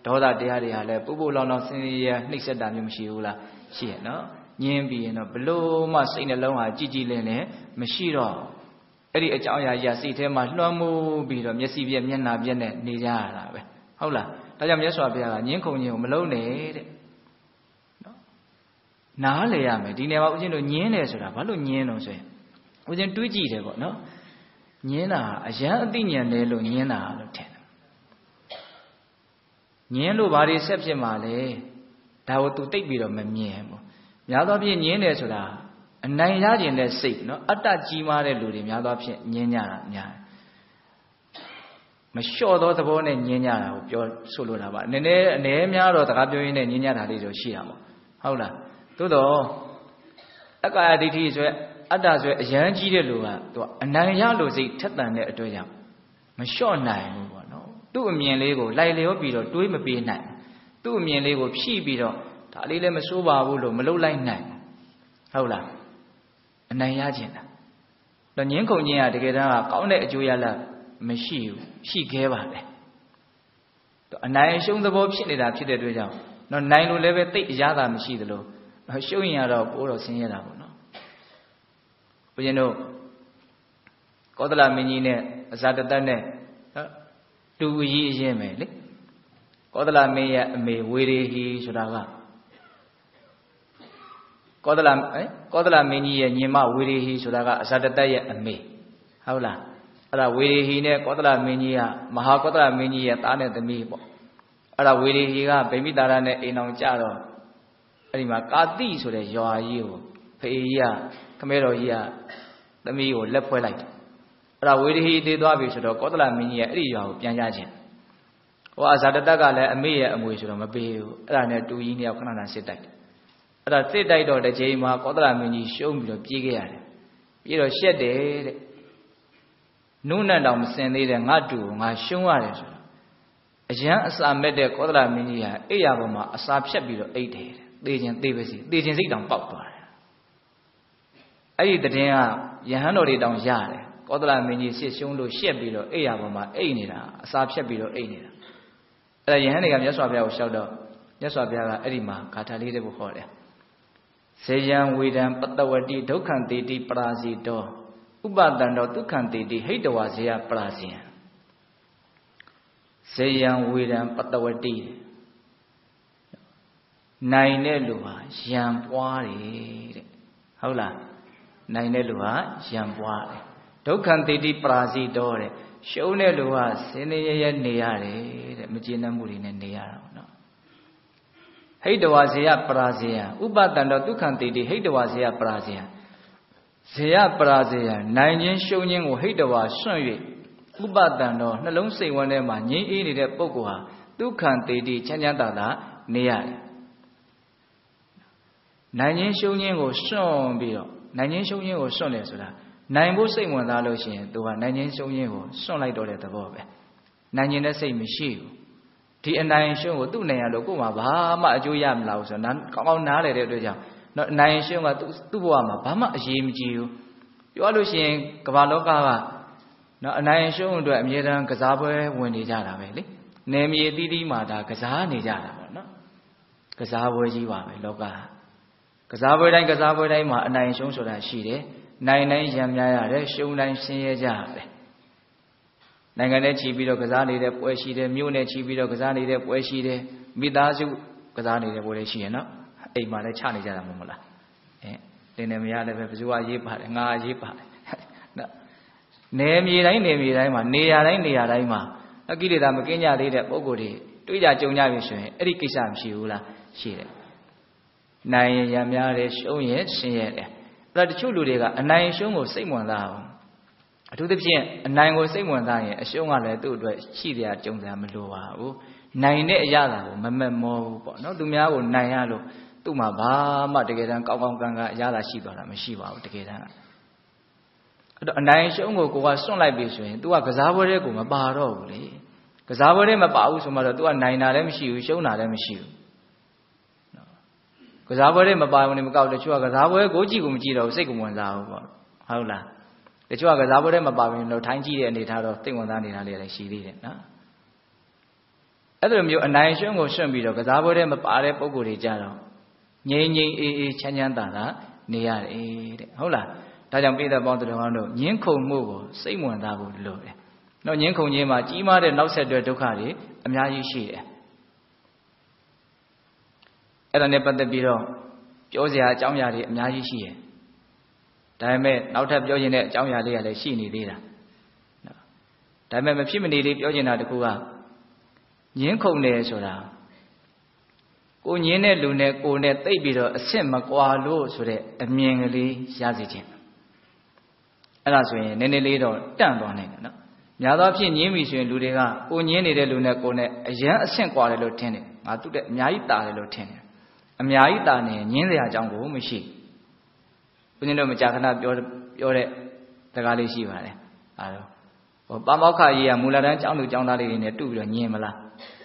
ဒေါသတရားတွေဟာလည်းပူပူလောင်လောင်စင်ရနှိပ်စက်တာမျိုးမရှိဘူးလားရှိရနော်ညင်းပြီးရင်တော့ဘလို့မှစိတ်နှလုံးဟာကြည်ကြည်လင်လင်မရှိတော့အဲ့ဒီအကြောင်းအရာကြီးစိတ်ထဲမှာလွှမ်းမိုးပြီးတော့မျက်စိပြက်မျက်နှာပြက်နဲ့နေကြရတာပဲဟုတ်လားဒါကြောင့်မြတ်စွာဘုရားကညင်းခုန်ခြင်းကိုမလုံးနဲ့တဲ့နော်နားလေရမယ်ဒီနေရာမှာဦးဇင်းတို့ညင်းတယ်ဆိုတာဘာလို့ညင်းလို့ဆိုရင်ဦးဇင်းတွေးကြည့်တယ်ပေါ့နော်ညင်းတာအရန်အသိဉာဏ်နဲ့လို့ညင်းတာလို့ထင်တယ်ညင်းလို့ဘာတွေဆက်ဖြစ်မှာလဲဒါကို तू တိတ်ပြီးတော့မမြင်ဘူးများသောဖြင့်ညင်းတယ်ဆိုတာအနိုင်ရခြင်းတဲ့စိတ်နော်အတ္တကြီးမားတဲ့လူတွေများသောဖြင့်ညင်းကြတာများမလျှော့သောသဘောနဲ့ညင်းကြတာကိုပြောဆိုလိုတာပါနည်းနည်းအနည်းများတော့စကားပြောရင်းနဲ့ညင်းကြတာလေးဆိုရှိတာပေါ့ဟုတ်လားသို့တော့အက္ကာယဒိဋ္ဌိဆိုအတ္တဆိုအရန်ကြီးတဲ့လူကသူကအနိုင်ရလို့စိတ်ထက်သန်တဲ့အတွက်ကြောင့်မလျှော့နိုင်ဘူးပေါ့နော်သူ့အမြင်လေးကိုလိုက်လျောပြီးတော့တွေးမပေးနိုင်သူ့အမြင်လေးကိုဖြည့်ပြီးတော့ဒါလေးလည်းမစိုးပါဘူးလို့မလုပ်လိုက်နိုင်ဟုတ်လားအနိုင်ရခြင်းလားတော့ညင်းခုန်ခြင်းကတကယ်တမ်းကကောင်းတဲ့အကျိုးရလဒ်မရှိဘူးရှိခဲ့ပါလေတော့အနိုင်ရှုံးသဘောဖြစ်နေတာဖြစ်တဲ့အတွက်ကြောင့်တော့နိုင်လို့လည်းပဲတိတ်အရသာမရှိသလိုရှုံးရင်ကတော့ပိုးတော့ဆင်းရဲတာပေါ့နော်ဘုရင်တို့ကောသလမင်းကြီးနဲ့အဇာတတတ်နဲ့တူကြီးအရင်ပဲလေကောသလမင်းရဲ့အမေဝေရေဟိဆိုတာကကောသလအဲကောသလမင်းကြီးရဲ့ညီမဝေရေဟိဆိုတာကအဇာတတရဲ့အမေဟုတ်လားအဲ့ဒါဝေရေဟိနဲ့ကောသလမင်းကြီးကမဟာကောသလမင်းကြီးရဲ့သားနဲ့သမီးပေါ့အဲ့ဒါဝေရေဟိကဗိမိတာရနဲ့အိမ်အောင်ကြတော့အဲ့ဒီမှာကာတိဆိုတဲ့ရွာကြီးကိုဖေးကြီးကခမဲတော်ကြီးကသမီးကိုလက်ဖွဲလိုက်တယ်အဲ့ဒါဝေရေဟိတည်သွားပြီဆိုတော့ကောသလမင်းကြီးရဲ့အဲ့ဒီရွာကိုပြန်ကြခြင်းဟိုအဇာတတကလည်းအမေရဲ့အမွေဆိုတော့မပေးဘူးအဲ့ဒါနဲ့တူကြီးနှစ်ယောက်ခဏခဏစစ်တိုက်တယ်အဲ့ဒါစစ်တိုက်တော့တစ်ချိန်မှာကောသလမင်းကြီးရှုံးပြီးတော့ပြေးခဲ့ရတယ်ပြေးတော့ရှက်တယ်တဲ့နုနဲ့တောင်မစင်သေးတဲ့ငါတူကိုငါရှုံးရတယ်ဆိုတော့အရန်အစာမဲ့တဲ့ကောသလမင်းကြီးဟာအိယာပေါ်မှာအစာဖြတ်ပြီးတော့အိတ်တယ်တဲ့သေခြင်းသေပါစီသေခြင်းစိတ်တောင်ပေါက်သွားတယ်အဲ့ဒီတည်င်းကယဟန်တော်တွေတောင်ရတယ်ကောသလမင်းကြီးစစ်ရှုံးလို့ရှက်ပြီးတော့အိယာပေါ်မှာအိတ်နေတာအစာဖြတ်ပြီးတော့အိတ်နေတာအဲ့ဒါယဟန်တွေကမြတ်စွာဘုရားကိုလျှောက်တော့မြတ်စွာဘုရားကအဲ့ဒီမှာဂါထာလေးတွေကိုဟောတယ်ဇေယံဝေဒံပတ္တဝတိဒုက္ခံတေတိပရာဇိတောဥပတန္တောဒုက္ခံတေတိဟိတဝါဇေယပရာဇိယံဇေယံဝေဒံပတ္တဝတိနိုင်တဲ့လူဟာယံပွားတယ်တဲ့ဟုတ်လားနိုင်တဲ့လူဟာယံပွားတယ်ဒုက္ခံတေတိပရာဇိတောတဲ့ရှုံးတဲ့လူဟာစင်းနေရရနေရတယ်တဲ့မကျေနပ်မှုတွေနဲ့နေရတာပေါ့နော်ဟိတဝါဇေယပရာဇေယဥပတန္တောဒုက္ခံတေတိဟိတဝါဇေယပရာဇေယဇေယပရာဇေယနိုင်ခြင်းရှုံးခြင်းကိုဟိတဝါစွန့်၍ဥပတန္တောနှလုံးစိတ်ဝန်းထဲမှာငြိမ်းအေးနေတဲ့ပုဂ္ဂိုလ်ဟာဒုက္ခံတေတိချမ်းချမ်းသာသာနေရတယ်နိုင်ခြင်းရှုံးခြင်းကိုစွန့်ပြီးတော့နိုင်ခြင်းရှုံးခြင်းကိုစွန့်တယ်ဆိုတာနိုင်ဖို့စိတ်ဝင်စားလို့ရှိရင်သူကနိုင်ခြင်းရှုံးခြင်းကိုစွန့်လိုက်တော့တဲ့သဘောပဲနိုင်ခြင်းတဲ့စိတ်မရှိဘူးဒီအနိုင်ရှုံးကိုသူ့နိုင်ရလို့ကို့မှာဘာမှအကျိုးရမလာဘူးဆိုတော့ကောင်းကောင်းနားလည်တဲ့အတွက်ကြောင့်နော်အနိုင်ရှုံးကသူ့သူ့ဘဝမှာဘာမှအရေးမကြီးဘူးပြောလို့ရှိရင်ကမ္ဘာလောကကနော်အနိုင်ရှုံးအတွက်အမြဲတမ်းကစားပွဲဝင်နေကြတာပဲလေနယ်မြေအသီးသီးမှာဒါကစားနေကြတာပေါ့နော်ကစားပွဲကြီးပါပဲလောကကစားပွဲတိုင်းကစားပွဲတိုင်းမှာအနိုင်ရှုံးဆိုတာရှိတယ်နိုင်တိုင်းရံများရတယ်ရှုံးတိုင်းဆင်းရဲကြရတယ်နိုင်ငံနဲ့ချီပြီးတော့ကစားနေတဲ့ပွဲရှိတယ်မြို့နဲ့ချီပြီးတော့ကစားနေတဲ့ပွဲရှိတယ်မိသားစုကစားနေတဲ့ပွဲတွေရှိရနော်အိမ်မှာလည်းချနေကြတာမဟုတ်လားအဲတင်းနေမရလည်းပဲဘယ်သူကရေးပါတယ်ငါရေးပါတယ်နော်နယ်မြေတိုင်းနယ်မြေတိုင်းမှာနေရာတိုင်းနေရာတိုင်းမှာအကိလေသာမကင်းကြသေးတဲ့ပုဂ္ဂိုလ်တွေတွေးကြကြုံကြပြီဆိုရင်အဲ့ဒီကိစ္စမရှိဘူးလားရှိတယ်နိုင်ရံများတယ်ရှုံးရင်ဆင်းရဲတယ်အဲ့ဒါတချို့လူတွေကအနိုင်ရှုံးကိုစိတ်ဝင်စားအောင်အထူးသဖြင့်အနိုင်ကိုစိတ်ဝင်စားရင်အရှုံးကလည်းသူ့အတွက်ရှိတရားကြုံစရာမလိုပါဘူးနိုင်တဲ့အရာကိုမမက်မောဘူးပေါ့နော်သူများကိုနိုင်ရလို့သူ့မှာဘာမှတကယ်တမ်းကောင်းကောင်းကံကအရာသာရှိသွားတာမရှိပါဘူးတကယ်တမ်းအဲ့တော့အနိုင်ရှုံးကိုကိုကစွန့်လိုက်ပြီဆိုရင် तू ကကစားပွဲတဲ့ကိုမပါတော့ဘူးလေကစားပွဲတဲ့မပါဘူးဆိုမှတော့ तू ကနိုင်တာလည်းမရှိဘူးရှုံးတာလည်းမရှိဘူးနော်ကစားပွဲတဲ့မပါဘူးနေမကောက်တချို့ကကစားပွဲကိုကြည့်ကိုမကြည့်တော့ဘူးစိတ်ကိုဝင်စားဘူးပေါ့ဟုတ်လားတချို့ကကစားပွဲတဲ့မပါဘူးလို့ထိုင်းကြည့်တဲ့အနေထားတော့သိဝင်စားနေတာလေးလည်းရှိသေးတယ်နော်အဲ့လိုမျိုးအနိုင်ရှုံးကိုစွန့်ပြီးတော့ကစားပွဲထဲမပါတဲ့ပုံကိုယ်တွေကြတော့ငြိမ်ငြိမ်အေးအေးချမ်းချမ်းသာသာနေရတယ်တဲ့ဟုတ်လားဒါကြောင့်ပိဿပေါင်းသူတော်ကောင်းတို့ညှင်းခုန်မှုကိုစိတ်ဝင်စားဖို့လိုတယ်နော်ညှင်းခုန်ခြင်းမှာကြီးမားတဲ့နောက်ဆက်တွဲဒုက္ခတွေအများကြီးရှိတယ်အဲ့ဒါနဲ့ပတ်သက်ပြီးတော့ပြောစရာအကြောင်းအရာတွေအများကြီးရှိတယ်ဒါပေမဲ့နောက်ထပ်ပြောရင်တဲ့အကြောင်းအရာလေးကလည်းရှိနေသေးတာနော်ဒါပေမဲ့မဖြစ်မနေလေးပြောချင်တာတခုကညှင်းခုန်တယ်ဆိုတာကိုညင်းတဲ့လူနဲ့ကိုနဲ့တိတ်ပြီးတော့အဆင့်မကွာလို့ဆိုတဲ့အမြင်ကလေးရစေခြင်းအဲ့ဒါဆိုရင်နည်းနည်းလေးတော့တန့်သွားနိုင်တယ်နော်များသောအားဖြင့်ညင်းပြီဆိုရင်လူတွေကကိုညင်းနေတဲ့လူနဲ့ကိုနဲ့အရန်အဆင့်ကွာတယ်လို့ထင်တယ်ငါသူ့တဲ့အများကြီးတာတယ်လို့ထင်တယ်အများကြီးတာနေညင်းစရာအကြောင်းကိုမရှိဘုရားတို့မကြာခဏပြောပြောတဲ့စကားလေးရှိပါတယ်အဲတော့ဟိုပါမောက္ခကြီးကမူလတန်းကျောင်းသူကျောင်းသားလေးတွေနဲ့တူပြီးတော့ညင်းမလား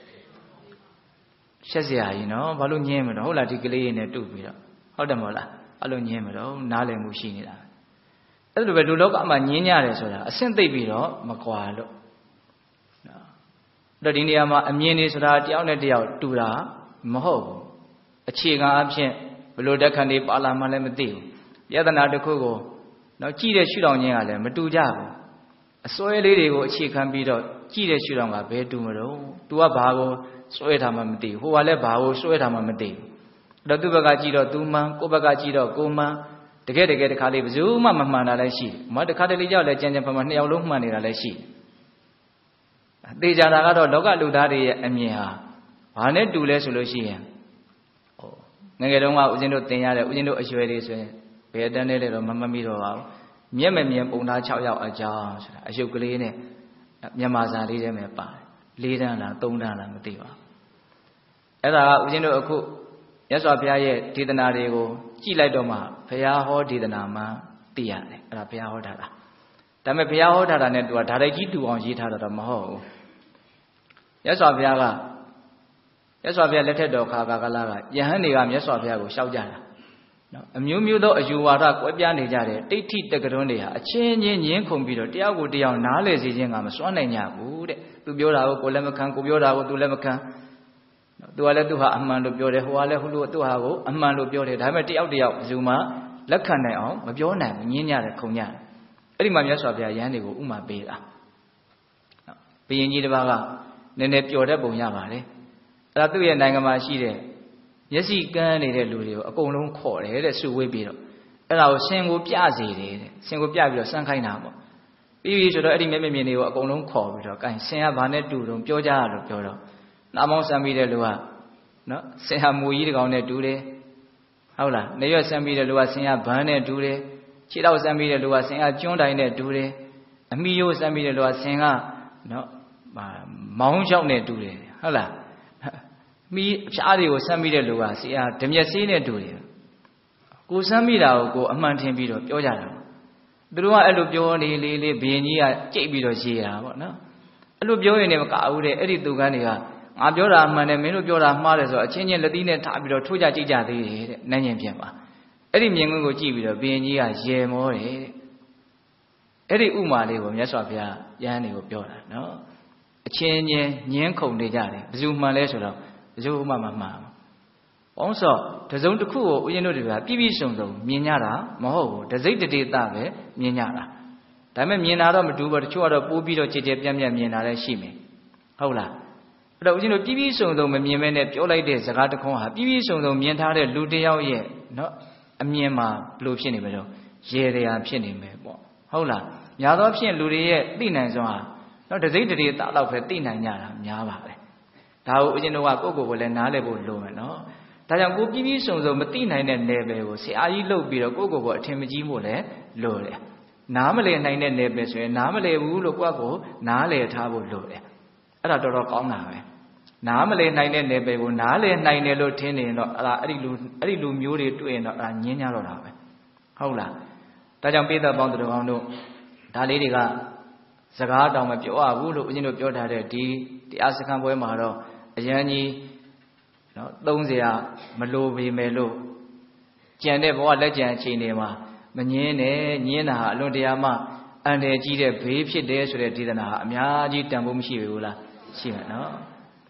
ရှက်စရာကြီးနော်ဘာလို့ညင်းမလို့ဟုတ်လားဒီကလေးတွေနဲ့တူပြီးတော့ဟုတ်တယ်မဟုတ်လားအဲ့လိုညင်းမလို့နားလည်မှုရှိနေတာအဲ့လိုပဲလူလောကမှာညင်းကြတယ်ဆိုတာအဆင့်သိပ်ပြီးတော့မကွာလို့နော်အဲ့တော့ဒီနေရာမှာအမြင်တွေဆိုတာတယောက်နဲ့တယောက်တူတာမဟုတ်ဘူးအခြေခံအဖြစ်ဘလို့တက်ခဏလေးပါလာမှလည်းမသိဘူးယတနာတစ်ခုကိုနော်ကြည့်တဲ့ရှုထောင့်ချင်းကလည်းမတူကြဘူးအစွဲလေးတွေကိုအခြေခံပြီးတော့ကြည့်တဲ့ရှုထောင့်ကဘယ်တူမလို့ तू ကဘာကိုစွဲထားမှမသိဘူးဟိုကလည်းဘာကိုစွဲထားမှမသိဘူးအဲ့တော့သူ့ဘက်ကကြည့်တော့ तू မှန်ကိုယ့်ဘက်ကကြည့်တော့ကိုမှန်တကယ်တကယ်တစ်ခါလေးဘယ်သူမှမမှန်တာလည်းရှိတယ်မတစ်ခါတလေကြောက်လည်းကြံကြံဖန်ဖန်နှစ်ယောက်လုံးမှန်နေတာလည်းရှိတယ်သေချာတာကတော့လောကလူသားတွေရဲ့အမြင်ဟာဘာနဲ့တူလဲဆိုလို့ရှိရင်ဟိုငယ်ငယ်တုန်းကဦးဇင်းတို့သင်ရတဲ့ဦးဇင်းတို့အရွယ်လေးဆိုရင်ဘယ်တန်းလဲလဲတော့မမမိတော့ပါဘူးမျက်မမြင်ပုံသား၆ယောက်အကြောင်းဆိုတာအယုတ်ကလေးနဲ့မြန်မာစာလေးထဲမှာပါတယ်၄တန်းလား၃တန်းလားမသိပါဘူးအဲ့ဒါကဦးဇင်းတို့အခုမြတ်စွာဘုရားရဲ့ဒေသနာတွေကိုကြည့်လိုက်တော့မှဘုရားဟောဒေသနာမှသိရတယ်အဲ့ဒါဘုရားဟောထားတာဒါပေမဲ့ဘုရားဟောထားတာနဲ့သူကဒါရိုက်ကြီးတူအောင်ရေးထားတာတော့မဟုတ်ဘူးမြတ်စွာဘုရားကမြတ်စွာဘုရားလက်ထက်တော်ခါကာလကယဟန်တွေကမြတ်စွာဘုရားကိုရှောက်ကြတာနော်အမျိုးမျိုးသောအယူဝါဒကွဲပြားနေကြတဲ့တိဋ္ဌိတက္ကတွန်းတွေဟာအချင်းချင်းညင်းခုန်ပြီးတော့တယောက်ကိုတယောက်နားလည်စေခြင်းကမစွမ်းနိုင်ကြဘူးတဲ့သူပြောတာကိုကိုလည်းမခံကိုပြောတာကိုသူလည်းမခံသူကလည်းသူဟာအမှန်လို့ပြောတယ်ဟိုကလည်းဟိုလိုသူဟာကိုအမှန်လို့ပြောတယ်ဒါပေမဲ့တယောက်တယောက်ဘယ်သူမှလက်ခံနိုင်အောင်မပြောနိုင်ဘူးညင်းကြတယ်ခုန်ကြတယ်အဲ့ဒီမှာမြတ်စွာဘုရားယဟန်တွေကိုဥမာပေးတာဘုရင်ကြီးတစ်ပါးကနည်းနည်းပျော်တတ်ပုံရပါတယ်အဲ့ဒါသူ့ရဲ့နိုင်ငံမှာရှိတဲ့မျက်စိကန်းနေတဲ့လူတွေကိုအကုန်လုံးခေါ်တယ်တဲ့စုဝေးပြီးတော့အဲ့ဒါကိုဆင်ကိုပြစေတယ်တဲ့ဆင်ကိုပြပြီးတော့စမ်းခိုင်းတာပေါ့ပြီးပြီဆိုတော့အဲ့ဒီမျက်မြင်တွေကိုအကုန်လုံးခေါ်ပြီးတော့ကဲဆင်ကဘာနဲ့တူတုံပြောကြရလို့ပြောတော့နာမောင်းစမ်းပြီးတဲ့လူကနော်ဆင်ဟာမူကြီးတကောင်နဲ့တူတယ်ဟုတ်လားနေရွက်စမ်းပြီးတဲ့လူကဆင်ဟာဘန်းနဲ့တူတယ်ခြေတော့စမ်းပြီးတဲ့လူကဆင်ဟာကျွန်းတိုင်နဲ့တူတယ်အမိရိုးစမ်းပြီးတဲ့လူကဆင်ကနော်မောင်းလျှောက်နဲ့တူတယ်ဟုတ်လားမိအဖျားတွေကိုစမ်းပြီးတဲ့လူကဆရာဓမြက်ဆေးနဲ့တူတယ်ကိုစမ်းမိတာကိုကိုအမှန်ထင်ပြီးတော့ပြောကြတာသူတို့ကအဲ့လိုပြောနေလေလေဘယင်ကြီးကကြိတ်ပြီးတော့ရေးတာပေါ့နော်အဲ့လိုပြောရင်လည်းမကဘူးတဲ့အဲ့ဒီသူကန်းတွေကငါပြောတာအမှန်နဲ့မင်းတို့ပြောတာမှားတယ်ဆိုတော့အချင်းချင်းလက်သီးနဲ့ထားပြီးတော့ထိုးကြကြိတ်ကြသေးတယ်တဲ့နန်းညင်ပြန်ပါအဲ့ဒီမြင်ကွင်းကိုကြည့်ပြီးတော့ဘယင်ကြီးကရေမောတယ်တဲ့အဲ့ဒီဥမာလေးကိုမြတ်စွာဘုရားယဟန်တွေကိုပြောတာနော်အချင်းချင်းညင်းခုန်နေကြတယ်ဘယ်သူမှန်လဲဆိုတော့ဘယ်သူမှမမှန်ဘူး။ဘောင်းစောတစုံတစ်ခုကိုဦးဇင်းတို့တွေကပြည့်ပြည့်စုံစုံမြင်ကြတာမဟုတ်ဘူး။တစိတ်တဒေသပဲမြင်ကြတာ။ဒါပေမဲ့မြင်တာတော့မတူဘူး။တချို့ကတော့ပိုးပြီးတော့ကြည်ကြဲပြန့်ပြန့်မြင်တာလည်းရှိမယ်။ဟုတ်လား။အဲ့တော့ဦးဇင်းတို့ပြည့်ပြည့်စုံစုံမမြင်မဲနဲ့ပြောလိုက်တဲ့စကားတစ်ခွန်းဟာပြည့်ပြည့်စုံစုံမြင်ထားတဲ့လူတစ်ယောက်ရဲ့နော်အမြင်မှာဘလို့ဖြစ်နေမလို့ရေတရားဖြစ်နေမယ်ပေါ့။ဟုတ်လား။များသောဖြင့်လူတွေရဲ့သိနိုင်စွမ်းဟာနော်တစိတ်တဒေသလောက်ပဲသိနိုင်ကြတာများပါပဲ။ဒါကိုဦးဇင်းတို့ကကိုယ့်ကိုယ်ကိုလည်းနားလည်ဖို့လိုမယ်နော်ဒါကြောင့်ကိုပြည့်ပြည့်စုံစုံမသိနိုင်တဲ့ level ကိုဆရာကြီးလှုပ်ပြီးတော့ကိုယ့်ကိုယ်ကိုအထင်မကြီးဖို့လည်းလိုတယ်နားမလည်နိုင်တဲ့ level ဆိုရင်နားမလည်ဘူးလို့ကိုယ့်ကိုယ်နားလည်ထားဖို့လိုတယ်အဲ့ဒါတော်တော်ကောင်းတာပဲနားမလည်နိုင်တဲ့ level ကိုနားလည်နိုင်တယ်လို့ထင်နေတော့အဲ့ဒါအဲ့ဒီလူအဲ့ဒီလူမျိုးတွေတွေ့ရင်တော့အဲ့ဒါညင်းကြတော့တာပဲဟုတ်လားဒါကြောင့်ပိဿပေါင်းသူတော်ကောင်းတို့ဒါလေးတွေကစကားတောင်မပြောရဘူးလို့ဦးဇင်းတို့ပြောထားတဲ့ဒီတရားစခန်းပွဲမှာတော့အရန်ကြီးနော်သုံးစရာမလိုပေမဲ့လို့ကြံတဲ့ဘဝလက်ကြံအချိန်တွေမှာမငင်းနဲ့ညင်းတာဟာအလွန်တရာမှအန္တရာယ်ကြီးတဲ့ဘေးဖြစ်တယ်ဆိုတဲ့ဒေသနာဟာအများကြီးတန်ဖိုးမရှိဘူးလားရှိမှာနော်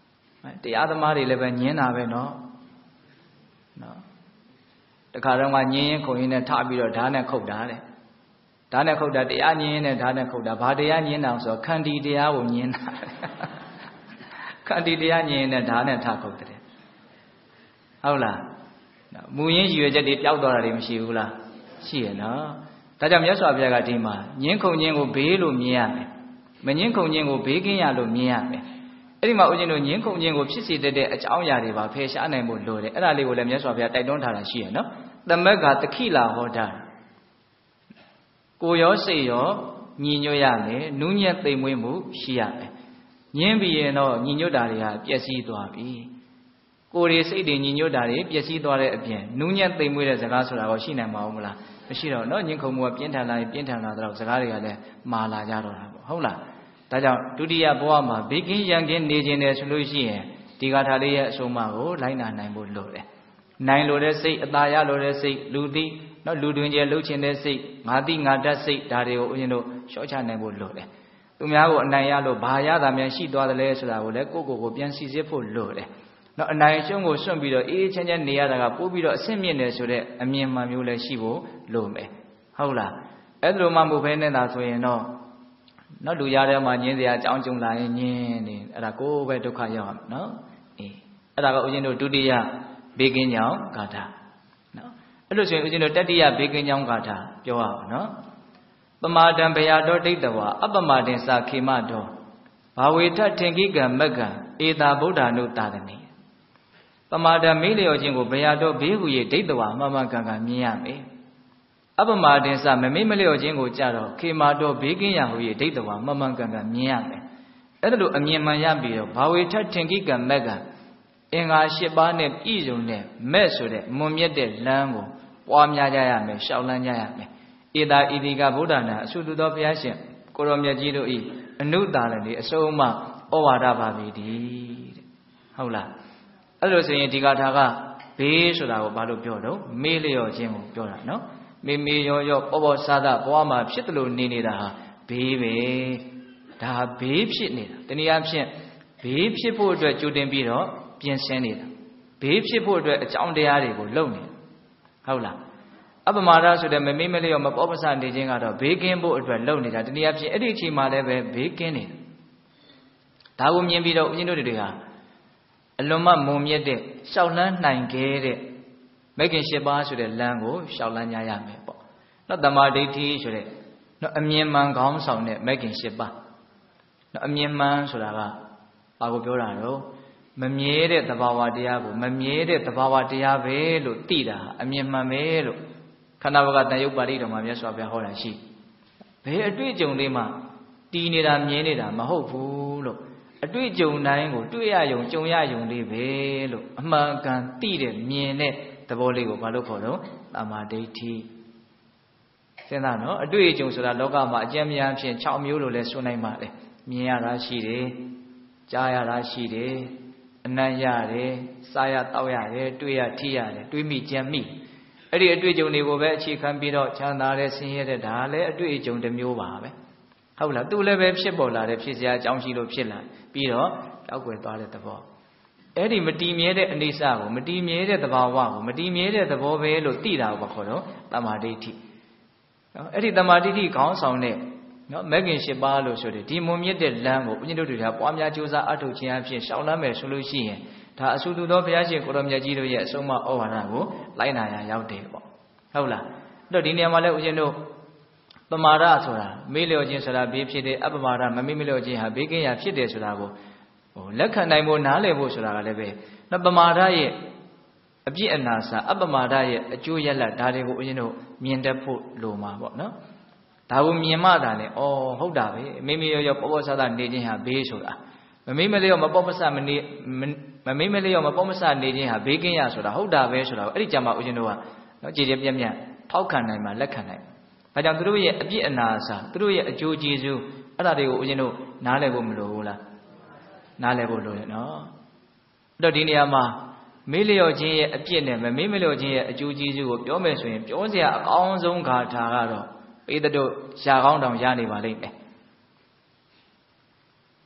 တရားသမားတွေလည်းပဲညင်းတာပဲနော်နော်တခါတော့ကညင်းရင်ခုံရင်းနဲ့ထပြီးတော့ဓာတ်နဲ့ခုတ်တာတဲ့ဓာတ်နဲ့ခုတ်တာတရားညင်းနဲ့ဓာတ်နဲ့ခုတ်တာဘာတရားညင်းတာဆိုတော့ခန္တီတရားကိုညင်းတာခန္တီတရားညင်းနဲ့ဓာတ်နဲ့ထခုတ်တယ်ဟုတ်လားမူရင်းရည်ရွယ်ချက်တွေပျောက်သွားတာတွေမရှိဘူးလားရှိရနော်ဒါကြောင့်မြတ်စွာဘုရားကဒီမှာညင်းခုံခြင်းကိုဘေးလို့မြင်ရမယ်မညင်းခုံခြင်းကိုဘေးကင်းရလို့မြင်ရမယ်အဲ့ဒီမှာဦးဇင်းတို့ညင်းခုံခြင်းကိုဖြစ်စေတတ်တဲ့အကြောင်းအရာတွေပါဖယ်ရှားနိုင်ဖို့လိုတယ်အဲ့ဒါလေးကိုလည်းမြတ်စွာဘုရားတိုက်တွန်းထားတာရှိရနော်သမက်ကတခိလာဟောတာကိုရောစိတ်ရောညီညွတ်ရမယ်နူးညံ့သိမ်မွေ့မှုရှိရမယ်ညင်းပြီးရင်တော့ညီညွတ်တာတွေဟာပျက်စီးသွားပြီကိုယ်တွေစိတ်တွေညီညွတ်တာတွေပျက်စီးသွားတဲ့အပြင်နူးညံ့သိမ်မွေ့တဲ့စကားဆိုတာကိုရှိနိုင်မှာမလားမရှိတော့နော်ညင်းခုံမှုကပြင်းထန်လာရင်ပြင်းထန်လာတော့စကားတွေကလည်းမာလာကြတော့တာပေါ့ဟုတ်လားဒါကြောင့်ဒုတိယဘဝမှာဘေးကင်းရန်ကင်းနေခြင်းတယ်ဆိုလို့ရှိရင်ဒီဂါထာလေးရဲ့အဆုံးအမကိုလိုက်နာနိုင်ဖို့လိုတယ်နိုင်လို့တဲ့စိတ်အသာရလို့တဲ့စိတ်လူသိနော်လူတွင်ကျလှုပ်ခြင်းတဲ့စိတ်ငါသိငါတတ်စိတ်ဒါတွေကိုဦးဇင်းတို့ရှော့ချနိုင်ဖို့လိုတယ်သူများကိုအနိုင်ရလို့ဘာရတာများရှိသွားတယ်လဲဆိုတာကိုလည်းကိုယ့်ကိုယ်ကိုပြန်စီစစ်ဖို့လိုတယ်နော်အနိုင်ရှုံးကိုစွန့်ပြီးတော့အေးချမ်းချမ်းနေရတာကပိုးပြီးတော့အဆင့်မြင့်တယ်ဆိုတဲ့အမြင်မှန်မျိုးလည်းရှိဖို့လိုမယ်ဟုတ်လားအဲ့ဒါလိုမှမဟုတ်ဘဲနဲ့သာဆိုရင်တော့နော်လူရတဲ့မှာညင်းစရာအကြောင်းကြုံလာရင်ညင်းနေအဲ့ဒါကိုယ်ပဲဒုက္ခရောက်ရမယ်နော်အေးအဲ့ဒါကဦးဇင်းတို့ဒုတိယဘေးကင်းကြောင်းဂါထာနော်အဲ့လိုဆိုရင်ဦးဇင်းတို့တတိယဘေးကင်းကြောင်းဂါထာပြောရအောင်နော်ပမာဒံဘယတော်ဒိဋ္ဌဝါအပမဒင်္စခေမတော်ဘာဝေထထင်ကိကံမကံဧတာဗုဒ္ဓ ानु တာတနိပမာဒံမေးလျော်ခြင်းကိုဘယတော်ဘေးဟူ၍ဒိဋ္ဌဝါမှန်မှန်ကန်ကန်မြင်ရမယ်အပမဒင်္စမမေးမလျော်ခြင်းကိုကြတော့ခေမတော်ဘေးကင်းရာဟူ၍ဒိဋ္ဌဝါမှန်မှန်ကန်ကန်မြင်ရမယ်အဲ့ဒါလိုအမြင်မှန်ရပြီးတော့ဘာဝေထထင်ကိကံမကံအင်္ဂါ၈ပါးနဲ့ပြည့်စုံတဲ့မဲ့ဆိုတဲ့မွန်မြတ်တဲ့လမ်းကိုပွားများကြရမယ်ရှောက်လန်းကြရမယ်ဧတာဣတိကဗုဒ္ဓနာအဆုတူသောဘုရားရှင်ကိုရောမြတ်ကြီးတို့ဤအနုတာလည်းဒီအစုံအမဩဝါဒပါပြီတဲ့ဟုတ်လားအဲ့လိုဆိုရင်ဒီဂါထာကဘေးဆိုတာကိုဘာလို့ပြောတော့မေးလျော်ခြင်းကိုပြောတာနော်မေမေရောရောပေါ်ပေါ်စားတာဘဝမှာဖြစ်တယ်လို့နေနေတာဟာဘေးပဲဒါဘေးဖြစ်နေတာတနည်းအားဖြင့်ဘေးဖြစ်ဖို့အတွက်ကြိုတင်ပြီးတော့ပြင်ဆင်နေတာဘေးဖြစ်ဖို့အတွက်အကြောင်းတရားတွေကိုလုပ်နေတာဟုတ်လားအပမာဒဆိုတဲ့မမေးမလျော်မပေါ်ပစနေခြင်းကတော့ဘေးကင်းဖို့အတွက်လုပ်နေတာတနည်းအားဖြင့်အဲ့ဒီအချိန်မှာလည်းပဲဘေးကင်းနေတာဒါကိုမြင်ပြီးတော့ဦးဇင်းတို့တွေဟာအလွန်မှမုံမြတ်တဲ့ရှောက်လန်းနိုင်ခဲ့တဲ့မဂ်ကင်၈ပါးဆိုတဲ့လမ်းကိုရှောက်လန်းကြရမယ်ပေါ့နော်တမာဒိဋ္ဌိဆိုတဲ့နော်အမြင်မှန်ခေါင်းဆောင်တဲ့မဂ်ကင်၈ပါးနော်အမြင်မှန်ဆိုတာကဘာကိုပြောတာတော့မမြဲတဲ့သဘာဝတရားကိုမမြဲတဲ့သဘာဝတရားပဲလို့သိတာအမြင်မှန်ပဲလို့ခန္ဓာဘဂတန်ရုပ်ပါဠိတော်မှာမြတ်စွာဘုရားဟောတာရှိဘယ်အတွေ့အကြုံလေးမှတည်နေတာမြင်နေတာမဟုတ်ဘူးလို့အတွေ့အကြုံတိုင်းကိုတွေ့ရယုံကြုံရယုံလေးပဲလို့အမှန်ကန်သိတဲ့မြင်တဲ့သဘောလေးကိုဘာလို့ခေါ်တော့တမာဒိဋ္ဌိစဉ်းစားနော်အတွေ့အကြုံဆိုတာလောကမှာအကျဉ်းများဖြင့်၆မျိုးလို့လဲဆိုနိုင်ပါတယ်မြင်ရတာရှိတယ်ကြားရတာရှိတယ်အနံ့ရတယ်စားရတောက်ရတယ်တွေ့ရထိရတယ်တွေးမိကြံမိအဲ့ဒီအတွေ့အကြုံတွေကိုပဲအခြေခံပြီးတော့ချမ်းသာတဲ့ဆင်းရဲတဲ့ဒါလည်းအတွေ့အကြုံတစ်မျိုးပါပဲဟုတ်လားသူလည်းပဲဖြစ်ပေါ်လာတဲ့ဖြစ်စရာအကြောင်းရှိလို့ဖြစ်လာပြီးတော့တောက်ွယ်သွားတဲ့သဘောအဲ့ဒီမတည်မြဲတဲ့အနေအစားကိုမတည်မြဲတဲ့သဘာဝကိုမတည်မြဲတဲ့သဘောပဲလို့သိတာကိုခေါ်တော့တမာဒိဋ္ဌိနော်အဲ့ဒီတမာဒိဋ္ဌိခေါင်းဆောင်တဲ့နော်မဂ်ကင်၈ပါးလို့ဆိုတဲ့ဒီမွန်မြတ်တဲ့လမ်းကိုဦးဇင်းတို့တွေကပွားများကြိုးစားအထောက်ခြင်းအဖြစ်ရှောင်လန်းမယ်ဆိုလို့ရှိရင်ဒါအဆူတူသောဘုရားရှင်ကိုရောမြတ်ကြီးတို့ရဲ့အဆုံးအမဩဝါဒကိုလိုက်နာရရောက်တယ်ပေါ့ဟုတ်လားအဲ့တော့ဒီနေရာမှာလည်းဦးဇင်းတို့ပမာဒဆိုတာမေးလျော်ခြင်းဆိုတာဘေးဖြစ်တယ်အပမာဒမမေးမလျော်ခြင်းဟာဘေးကင်းရာဖြစ်တယ်ဆိုတာကိုဟိုလက်ခံနိုင်ဖို့နားလည်ဖို့ဆိုတာကလည်းပဲနော်ပမာဒရဲ့အပြစ်အနာစာအပမာဒရဲ့အကျိုးရလဒ်ဒါတွေကိုဦးဇင်းတို့မြင်တတ်ဖို့လိုမှာပေါ့နော်ဒါကိုမြင်မှသာလေဩဟုတ်တာပဲမေမေရောရောပေါ်ပေါ်ဆဆနေခြင်းဟာဘေးဆိုတာမမေးမလျော်မပေါ်မဆမနေမမေးမလျော်မပေါ်မဆနေခြင်းဟာဘေးကင်းရဆိုတာဟုတ်တာပဲဆိုတာအဲ့ဒီကြမှာဦးဇင်းတို့ကနော်ကြည်ကြပြက်ပြက်ထောက်ခံနိုင်မှာလက်ခံနိုင်ဒါကြောင့်သူတို့ရဲ့အပြစ်အနာစာသူတို့ရဲ့အကျိုးကျေးဇူးအဲ့ဒါတွေကိုဦးဇင်းတို့နားလည်ဖို့မလိုဘူးလားနားလည်ဖို့လိုတယ်နော်အဲ့တော့ဒီနေရာမှာမေးလျော်ခြင်းရဲ့အပြစ်နဲ့မမေးမလျော်ခြင်းရဲ့အကျိုးကျေးဇူးကိုပြောမယ်ဆိုရင်ပြောစရာအကောင်းဆုံးဂါထာကတော့ပေတတို့ရှားကောင်းတောင်ရနေပါလိမ့်မယ်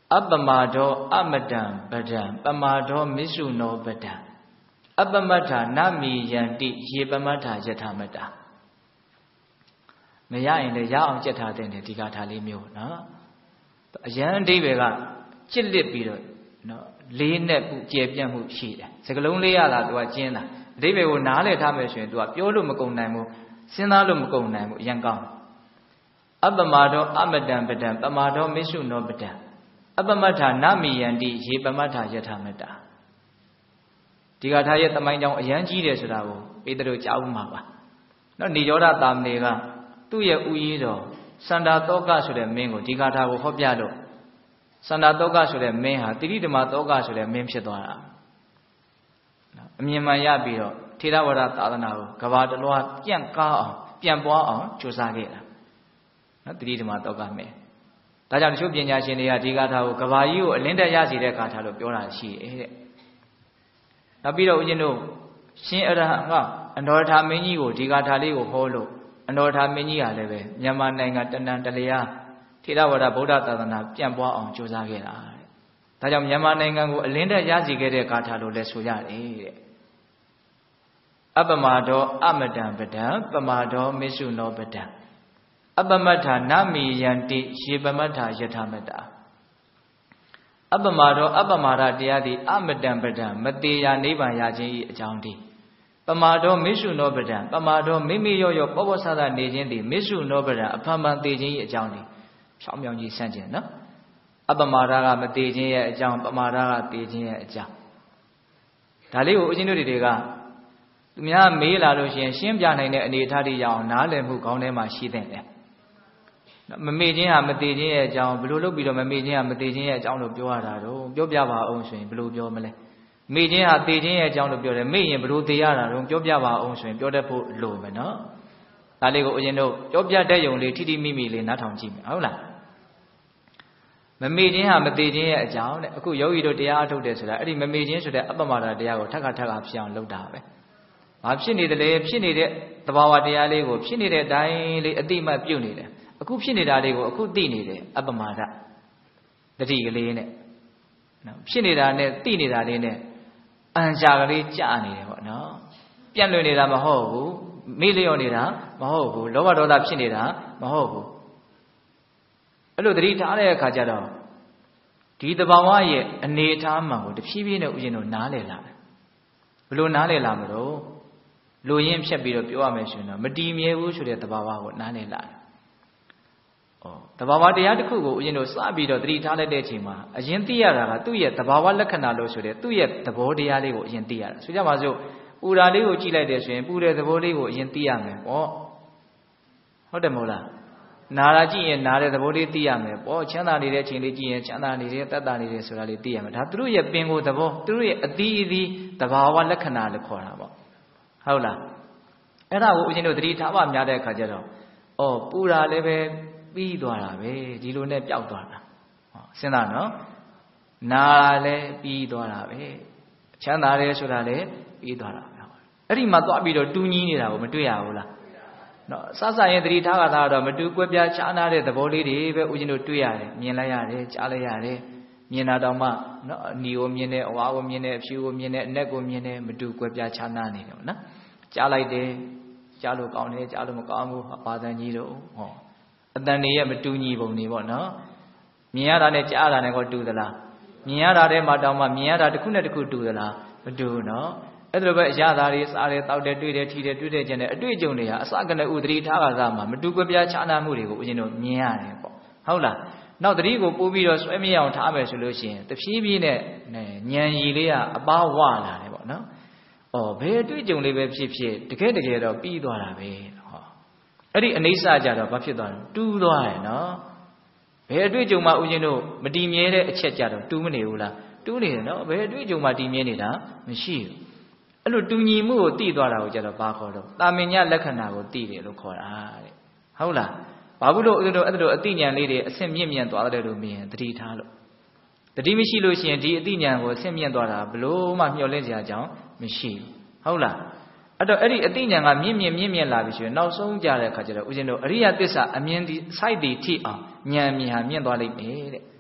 Appamado Amadan Badan Pamado Misuno Badan Appamata Nami Yanti Yepamata Yatamata Maya in the Yao Jetta then the Tigatali Mu, no? Yan Divega Chilipido, no, Lean Jepiamu Sheet. Secolonia to a Jena. David will Nale Tamashin to a Piolum Namu, Sinalum Namu, Yangang. Abamado Amadan Badan Pamado Misuno Badan. Abamata Nami and D. Yepamata Yatamata. Tigataya the mind of Yanji Resravo, Pedro Chaumaba. No Nijora Tamnega, Tuya Uido, Sanda Toga should have Mingo, Tigata Hopiado. Sanda Toga should have Meha, Tidima Toga should have Memshadora. Mimaya Biro, Tirawara Talanao, Kavada Loa, Yanka, Piamboa, Chusagela. Not Tidima Toga me. Tajan Shubinia Shinia Digata, Kavayu, Linda Yazi Catalo, Pura, she. Nabiro, you know, Shin Era, and Orta Menu, Digatali, Holo, and Orta Menia Leve, Yamananga, Tanantalia, Tirawara Boda Tadana, Piamboa on Chusagela. Tajam Yamananga, Linda Yazi get a Catalo, Lesuya. Abamado, Amadan Bada, Bamado, Misuno Bada. Abamata Nami Yanti Shibamata Yatamata Abamado Abamara Diadi Amadan Bada Matia Neva Yaji Jounty Bamado Misu Nobada Bamado Mimi Yo Pobosada Nijindi Misu Nobada Apama Diji Jounty Shamyongi Sanjin no Abamara Matiji Jam Bamara Diji Jam Tali Ujinuriga Mia Mila Lucian Shimjan and Itali Young Nale who call them a she then. Mamajin Amatijin, John Blue Below Mamajin Amatijin, John of Biorado, Jobiava Ocean, Blue Biomele. Majin Atijin, John of Bior, me and Blue Tayar, Jobiava Ocean, beautiful Lumeno. Taligo, you know, Jobia Day only Titi Mimi, not on Jim. Hola. Mamajin Amatijin, John, Kuyo Diato Desra, Mamajin to the Abamara Diago, Takataka Pian Lodabe. I've seen it, the seen it, the Bawa Dialego, seen it, dying, a dima punity. A coup seen it, a good dinner, Abamada. The Tiggle in it. No, seen it, and dinner in it. And Jagari Jani, no. Pianonida Mahobu, Millionida, Mahobu, Lovadola Pinida, Mahobu. Hello, the Rita Kajado. Did the Bawaye, a Natama, the Pibino, you know, Nalela. Blue Nalela. Loyim Shabiro Pua mention, Madimia should at the Baba Nanela. Oh, the Baba de Yadaku, you know, Sabido, three Taladechima, a Gentia, two yet the Baba Lacanalo should have two yet the body Aligo Gentia. So Yamazo, Uraligo Chile Deshin, Buddha the body go Gentiame, or what the Mola Naraji and Nara the body Tiame, or Chana de Chili and Chana de Tadani Surali Tiam, that through yet bingo the bo, through yet the Baba Lacana the Cornabo. Hola. And I will know three Tava Yada Kajaro. Oh, Pura leve, Bidora, Dilune Piauana. Senano Nale, Bidora, Chanare Surale, Bidora. Rima Bido, Dunina, Matuyaula. No, Sasa and three Tava, Matuquia, Chanare, the body, Ujino Tuya, Milayare, Chalayare, Mienadama, no, Neo Mine, Wow Mine, Few Mine, Nego Mine, Matuquia Chanani, no? Chalai de Chalu County, Chalumacamu, Pada Nido, or then near Matuni Bonivo, no? Miara de Chala never do the la. Miara de Madama, Miara de Kuna could do the la, but do no. Otherwise, Yadaris are out there, do the Tida, do the General, do Junia, Sagana Udri Tagama, Maduka Chana Murigo, you know, Miane. Hola. Now the Rigo Pubido swimming out time solution. The Shibine, Nyan Ilia, about one, no? Oh, where do you live? Ship, the category of Bidora. Eddie and Nisa Jada, Bapidon, two doy, no? Where do you, you know, Madimia, et cetera, two minula, two no? Where do you, Madimia, Machine? A little tuni moo, Tidora, Jada Bacodo, Taminia Lacana, Tidi, Lucora. Hola, Babulo, other Athenian lady, a semian to other to me, three talo. The Dimishi Lucian, the Athenian was semian daughter, below Mamiolesia John. Machine. Hola. At the Athenian, a mimian mimian lavish, now so jara kajara, Ujino, Ria Tissa, a mean side tea, Nyamia, Miandoli made.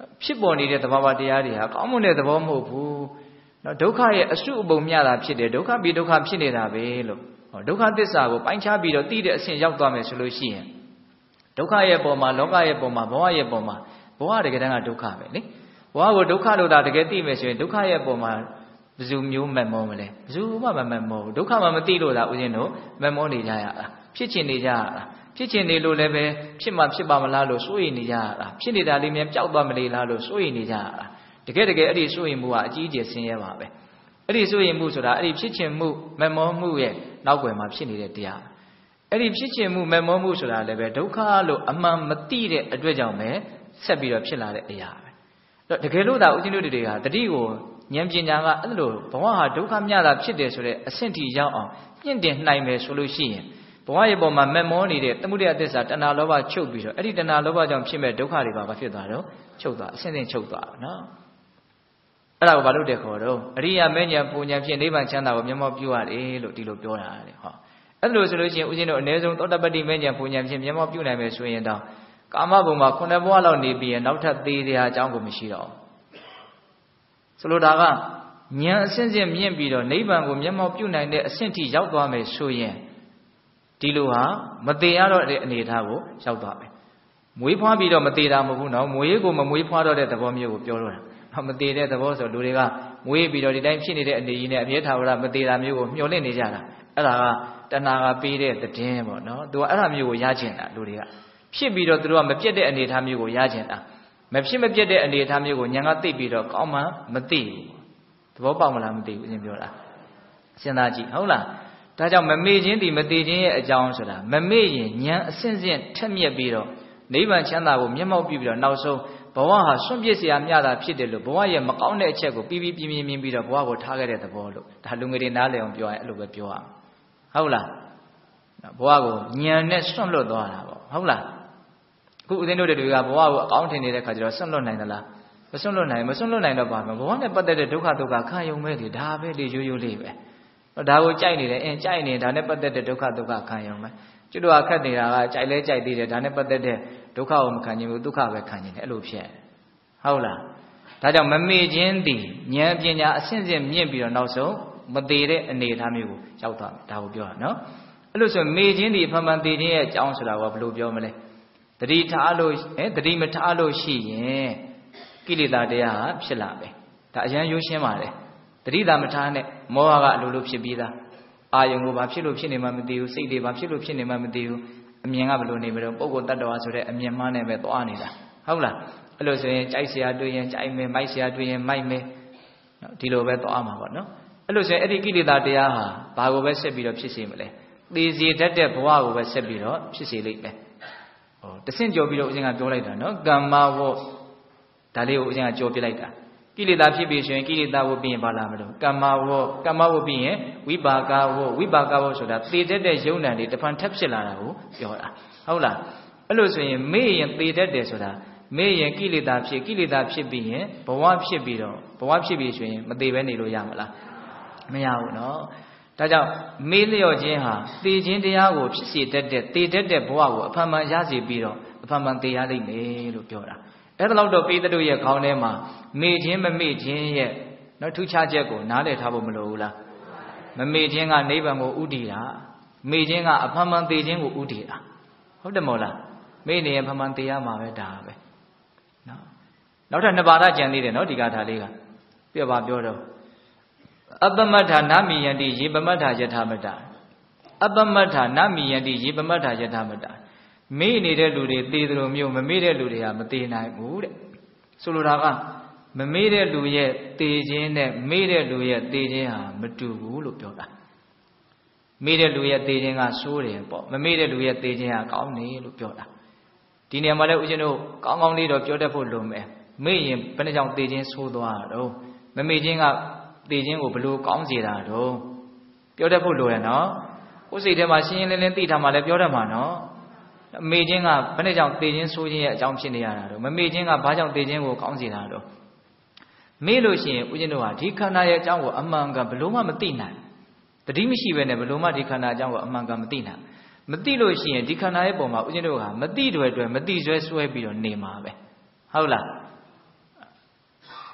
ဖြစ်ပေါ်နေတဲ့သဘာဝတရားတွေဟာကောင်းမွန်တဲ့သဘောမဟုတ်ဘူးနော်ဒုက္ခရဲ့အစုအပုံမြတာဖြစ်တယ်ဒုက္ခပြီးဒုက္ခဖြစ်နေတာပဲလို့ဟောဒုက္ခသစ္စာကိုပိုင်းခြားပြီးတော့သိတဲ့အဆင့်ရောက်သွားမယ်ဆိုလို့ရှိရင်ဒုက္ခရဲ့ပုံမှာလောကရဲ့ပုံမှာဘဝရဲ့ပုံမှာဘဝတကယ်တမ်းကဒုက္ခပဲလေဘဝကိုဒုက္ခလို့သာတကယ်သိမယ်ဆိုရင်ဒုက္ခရဲ့ပုံမှာဘယ်သူမျိုးမမောမလဲဘယ်သူမှမမမောဘူးဒုက္ခမှမသိလို့သာဦးဇင်းတို့မမောနေကြရတာဖြစ်ချင်နေကြရတာဖြစ်ချင်နေလို့လည်းပဲဖြစ်မှဖြစ်ပါမလားလို့စိုးရိမ်နေကြရတာဖြစ်နေတာလေးမြန်ပျောက်သွားမလေလားလို့စိုးရိမ်နေကြရတာတကယ်တကယ်အဲ့ဒီစိုးရိမ်မှုကအကြီးအကျယ်ဆင်းရဲပါပဲအဲ့ဒီစိုးရိမ်မှုဆိုတာအဲ့ဒီဖြစ်ချင်မှုမမောမှုရဲ့နောက်ွယ်မှာဖြစ်နေတဲ့တရားအဲ့ဒီဖြစ်ချင်မှုမမောမှုဆိုတာလည်းပဲဒုက္ခလို့အမှန်မသိတဲ့အတွက်ကြောင့်ပဲဆက်ပြီးတော့ဖြစ်လာတဲ့အရာပဲအဲ့တော့တကယ်လို့သာဦးဇင်းတို့တွေကတတိကိုဉာဏ်ပညာကအဲ့လိုဘဝဟာဒုက္ခမြတာဖြစ်တယ်ဆိုတဲ့အဆင့်ထိရောက်အောင်မြင့်တင်နိုင်မယ်ဆိုလို့ရှိရင်ဘဝရဲ့ပုံမှာမမောနေတဲ့သမုဒယသစ္စာတဏှာလောဘချုပ်ပြီးတော့အဲ့ဒီတဏှာလောဘကြောင့်ဖြစ်မဲ့ဒုက္ခတွေပါဘာဖြစ်သွားတော့ချုပ်သွားအဆင့်ဆင့်ချုပ်သွားနော်အဲ့ဒါကိုဘာလို့တဲ့ခေါ်တော့အရိယာမဉ္ဇဉ်ပူဉ္ဇဉ်ဖြင့်နိဗ္ဗာန်ချမ်းသာကိုမျက်မှောက်ပြုရတယ်လို့ဒီလိုပြောတာလေဟောအဲ့လိုဆိုလို့ရှိရင်ဦးဇင်းတို့အ ਨੇ ဆုံးသောတပတ္တိမဉ္ဇဉ်ပူဉ္ဇဉ်ဖြင့်မျက်မှောက်ပြုနိုင်မယ်ဆိုရင်တော့ကာမဘုံမှာခုနှစ်ဘဝလောက်နေပြီးရင်နောက်ထပ်သေးတဲ့အကြောင်းကိုမရှိတော့ဘူးဆိုလိုတာကဉာဏ်အဆင့်ဆင့်မြင့်ပြီးတော့နိဗ္ဗာန်ကိုမျက်မှောက်ပြုနိုင်တဲ့အဆင့်ထိရောက်သွားမယ်ဆိုရင်ဒီလိုဟာမသေးရတော့တဲ့အနေအထားကိုရောက်သွားမယ်မွေးဖွားပြီးတော့မသေးတာမဟုတ်ဘူးနော်မွေးကိုမမွေးဖွားတော့တဲ့သဘောမျိုးကိုပြောလို့တာမသေးတဲ့သဘောဆိုလူတွေကမွေးပြီးတော့ဒီတိုင်းဖြစ်နေတဲ့အနေကြီးနဲ့အမြဲထာဝရမသေးတာမျိုးကိုမျှော်လင့်နေကြတာအဲ့ဒါကတဏှာကပေးတဲ့သတင်းပေါ့နော်သူကအဲ့ဒါမျိုးကိုရချင်တာလူတွေကဖြစ်ပြီးတော့သူတို့ကမပြတ်တဲ့အနေအထားမျိုးကိုရချင်တာမဖြစ်မပြတ်တဲ့အနေအထားမျိုးကိုဉာဏ်ကသိပြီးတော့ကောင်းမှမသိဘူးသဘောပေါက်မလားမသိဘူးအရင်ပြောတာစဉ်းစားကြည့်ဟုတ်လားဒါကြောင့်မမေ့ခြင်းဒီမသိခြင်းရဲ့အကြောင်းဆိုတာမမေ့ရင်ဉာဏ်အစဉ်စဉ်ထက်မြက်ပြီးတော့နိဗ္ဗာန်ချမ်းသာကိုမျက်မှောက်ပြုပြီးတော့နောက်ဆုံးဘဝဟာစွန့်ပစ်เสียမြတာဖြစ်တယ်လို့ဘဝရဲ့မကောင်းတဲ့အချက်ကိုပြီးပြီးပြင်းပြင်းမြင်ပြီးတော့ဘဝကိုထားခဲ့တဲ့သဘောလို့ဒါလူငယ်တွေနားလည်အောင်ပြောရင်အဲ့လိုပဲပြောရအောင်ဟုတ်လားဘဝကိုဉာဏ်နဲ့စွန့်လွတ်သွားတာပေါ့ဟုတ်လားအခုဦးဇင်းတို့တွေကဘဝကိုအကောင်းထင်နေတဲ့ခါကျတော့စွန့်လွတ်နိုင်သလားမစွန့်လွတ်နိုင်မစွန့်လွတ်နိုင်တော့ပါမယ်ဘဝနဲ့ပတ်သက်တဲ့ဒုက္ခဒုက္ခခံယုံမဲ့လေဒါပဲလေရိုးရိုးလေးပဲဒါကိုကြိုက်နေတယ်အင်းကြိုက်နေဒါနဲ့ပတ်သက်တဲ့ဒုက္ခဒုက္ခခံရုံပဲကျွတ်တော့ခက်နေတာကကြိုက်လဲကြိုက်သေးတယ်ဒါနဲ့ပတ်သက်တဲ့ဒုက္ခကိုမခံခြင်းဘူးဒုက္ခပဲခံခြင်းတယ်အဲ့လိုဖြစ်ဟုတ်လားဒါကြောင့်မမေ့ခြင်းသည်ဉာဏ်ပညာအဆင့်ဆင့်မြင့်ပြီးတော့နောက်ဆုံးမသေးတဲ့အနေအထားမျိုးကိုရောက်သွားဒါကိုပြောတာနော်အဲ့လိုဆိုမေ့ခြင်းသည်ဖန်ဖန်သေးခြင်းရဲ့အကြောင်းဆိုတာကဘယ်လိုပြောမလဲတတိထားလို့အဲတတိမထားလို့ရှိရင်ကိလေသာတရားဖြစ်လာပဲဒါအရန်ရိုးရှင်းပါတယ်တတိသာမထားနဲ့မောဟကအလိုလိုဖြစ်ပြီးသားအာယုံကိုဘာဖြစ်လို့ဖြစ်နေမှမသိဘူးစိတ်တွေဘာဖြစ်လို့ဖြစ်နေမှမသိဘူးအမြင်ကဘယ်လိုနေမလို့ပုဂ္ဂိုလ်တ attva ဆိုတဲ့အမြင်မှန်းနဲ့ပဲသွားနေတာဟုတ်လားအဲ့လိုဆိုရင်ကြိုက်เสียတွေ့ရင်ကြိုက်မယ်မိုက်เสียတွေ့ရင်မိုက်မယ်ဒီလိုပဲသွားမှာပေါ့နော်အဲ့လိုဆိုရင်အဲ့ဒီကိလေသာတရားဟာဘာကိုပဲဆက်ပြီးတော့ဖြစ်စေမလဲသေစီတတ်တဲ့ဘဝကိုပဲဆက်ပြီးတော့ဖြစ်စေလိမ့်မယ်ဟောတဆင့်ကြော်ပြီးတော့ဦးဇင်းကပြောလိုက်တာနော်ကမ္မဝတ်ဒါလေးကိုဦးဇင်းကကြော်ပြလိုက်တာကိလေသာဖြစ်ပြီဆိုရင်ကိလေသာဝတ်ပြီးရင်ဘာလာမလို့ကမ္မဝတ်ကမ္မဝတ်ပြီးရင်ဝိပါကဝတ်ဝိပါကဝတ်ဆိုတာသေတတ်တဲ့ယုံနံတွေတဖန်ထပ်ဖြစ်လာတာကိုပြောတာဟုတ်လားအဲ့လိုဆိုရင်မေ့ရင်သေတတ်တယ်ဆိုတာမေ့ရင်ကိလေသာဖြစ်ကိလေသာဖြစ်ပြီးရင်ဘဝဖြစ်ပြီးတော့ဘဝဖြစ်ပြီဆိုရင်မသေဘဲနေလို့ရမလားမရဘူးနော်ဒါကြောင့်မေ့လျော့ခြင်းဟာသေခြင်းတရားကိုဖြစ်စေတတ်တဲ့သေတတ်တဲ့ဘဝကိုအဖန်မှန်ရစေပြီးတော့အဖန်မှန်သေရလိမ့်မယ်လို့ပြောတာအဲ့ဒါတော့ပေးတဲ့ရဲ့ခေါင်းထဲမှာမေ့ခြင်းမမေ့ခြင်းရဲ့နော်ထူးခြားချက်ကိုနားလည်ထားဖို့မလိုဘူးလားမမေ့ခြင်းကနိဗ္ဗာန်ကိုဥတည်တာမေ့ခြင်းကအဖန်မှန်သေခြင်းကိုဥတည်တာဟုတ်တယ်မို့လားမေ့နေရင်ဖန်မှန်သေရမှာပဲဒါပဲနော်နောက်ထပ်နှစ်ပါးကြံသေးတယ်နော်ဒီကထာလေးကပြပါပြောတော့အပမတ္ထာနမိယန္တိယေပမတ္ထာယထာမတ္တာအပမတ္ထာနမိယန္တိယေပမတ္ထာယထာမတ္တာမေ့နေတဲ့လူတွေသေတယ်လို့မျိုးမမေ့တဲ့လူတွေကမသေနိုင်ဘူးတဲ့ဆိုလိုတာကမမေ့တဲ့လူရဲ့သေခြင်းနဲ့မေ့တဲ့လူရဲ့သေခြင်းဟာမတူဘူးလို့ပြောတာမေ့တဲ့လူရဲ့သေခြင်းကဆိုးတယ်ပေါ့မမေ့တဲ့လူရဲ့သေခြင်းကကောင်းတယ်လို့ပြောတာဒီနေရာမှာလည်းဦးဇင်းတို့ကောင်းကောင်းလေးတော့ပြောတတ်ဖို့လိုမယ်မေ့ရင်ဘယ်နှကြောင့်သေခြင်းဆိုးသွားတာတော့မမေ့ခြင်းကသေခြင်းကိုဘလို့ကောင်းစေတာတော့ပြောတတ်ဖို့လိုရနော်ကိုယ်စိတ်ထဲမှာရှင်းရှင်းလင်းလင်းသိထားမှလည်းပြောတတ်မှာနော်မေ့ခြင်းကဘယ်နဲ့ကြောင့်သေခြင်းဆိုးခြင်းရဲ့အကြောင်းဖြစ်နေရတာတော့မမေ့ခြင်းကဘာကြောင့်သေခြင်းကိုကောင်းစေတာတော့မေ့လို့ရှိရင်ဦးဇင်းတို့ဟာဒီခန္ဓာရဲ့အကြောင်းကိုအမှန်ကန်ဘလို့မှမသိနိုင်တတိမရှိပဲနဲ့ဘလို့မှဒီခန္ဓာအကြောင်းကိုအမှန်ကန်မသိနိုင်မသိလို့ရှိရင်ဒီခန္ဓာရဲ့ပုံမှာဦးဇင်းတို့ကမသိတွေတွေမသိဆွဲဆွဲပြီးတော့နေမှာပဲဟုတ်လား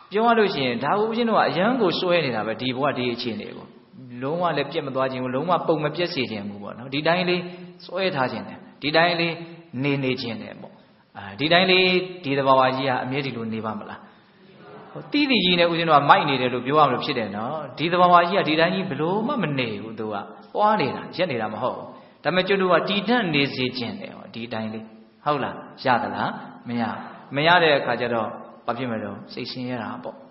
ပြောရလို့ရှိရင်ဒါဦးဇင်းတို့ကအရန်ကိုစွဲနေတာပဲဒီဘဝဒီအခြေအနေကိုလုံးဝလည်းပြတ်မသွားခြင်းဘူးလုံးဝပုံမပြတ်စေခြင်းဘူးပေါ့နော်ဒီတိုင်းလေးစွဲထားခြင်းတယ်ဒီတိုင်းလေးနေနေခြင်းတယ်ပေါ့အာဒီတိုင်းလေးဒီသဘာဝကြီးကအမြဲတည်းလိုနေပါမလားဟိုတိတိကြီးနဲ့ဦးဇင်းတို့ကမိုက်နေတယ်လို့ပြောရမလို့ဖြစ်တယ်နော်ဒီသဘာဝကြီးကဒီတိုင်းကြီးဘလို့မှမနေဘူးသူကပွားနေတာရက်နေတာမဟုတ်ဘူးဒါပေမဲ့ကျွတ်တို့ကတည်တတ်နေစေခြင်းတယ်ဟောဒီတိုင်းလေးဟုတ်လားရသလားမရမရတဲ့အခါကျတော့ဘာဖြစ်မလို့စိတ်ဆင်းရဲတာပေါ့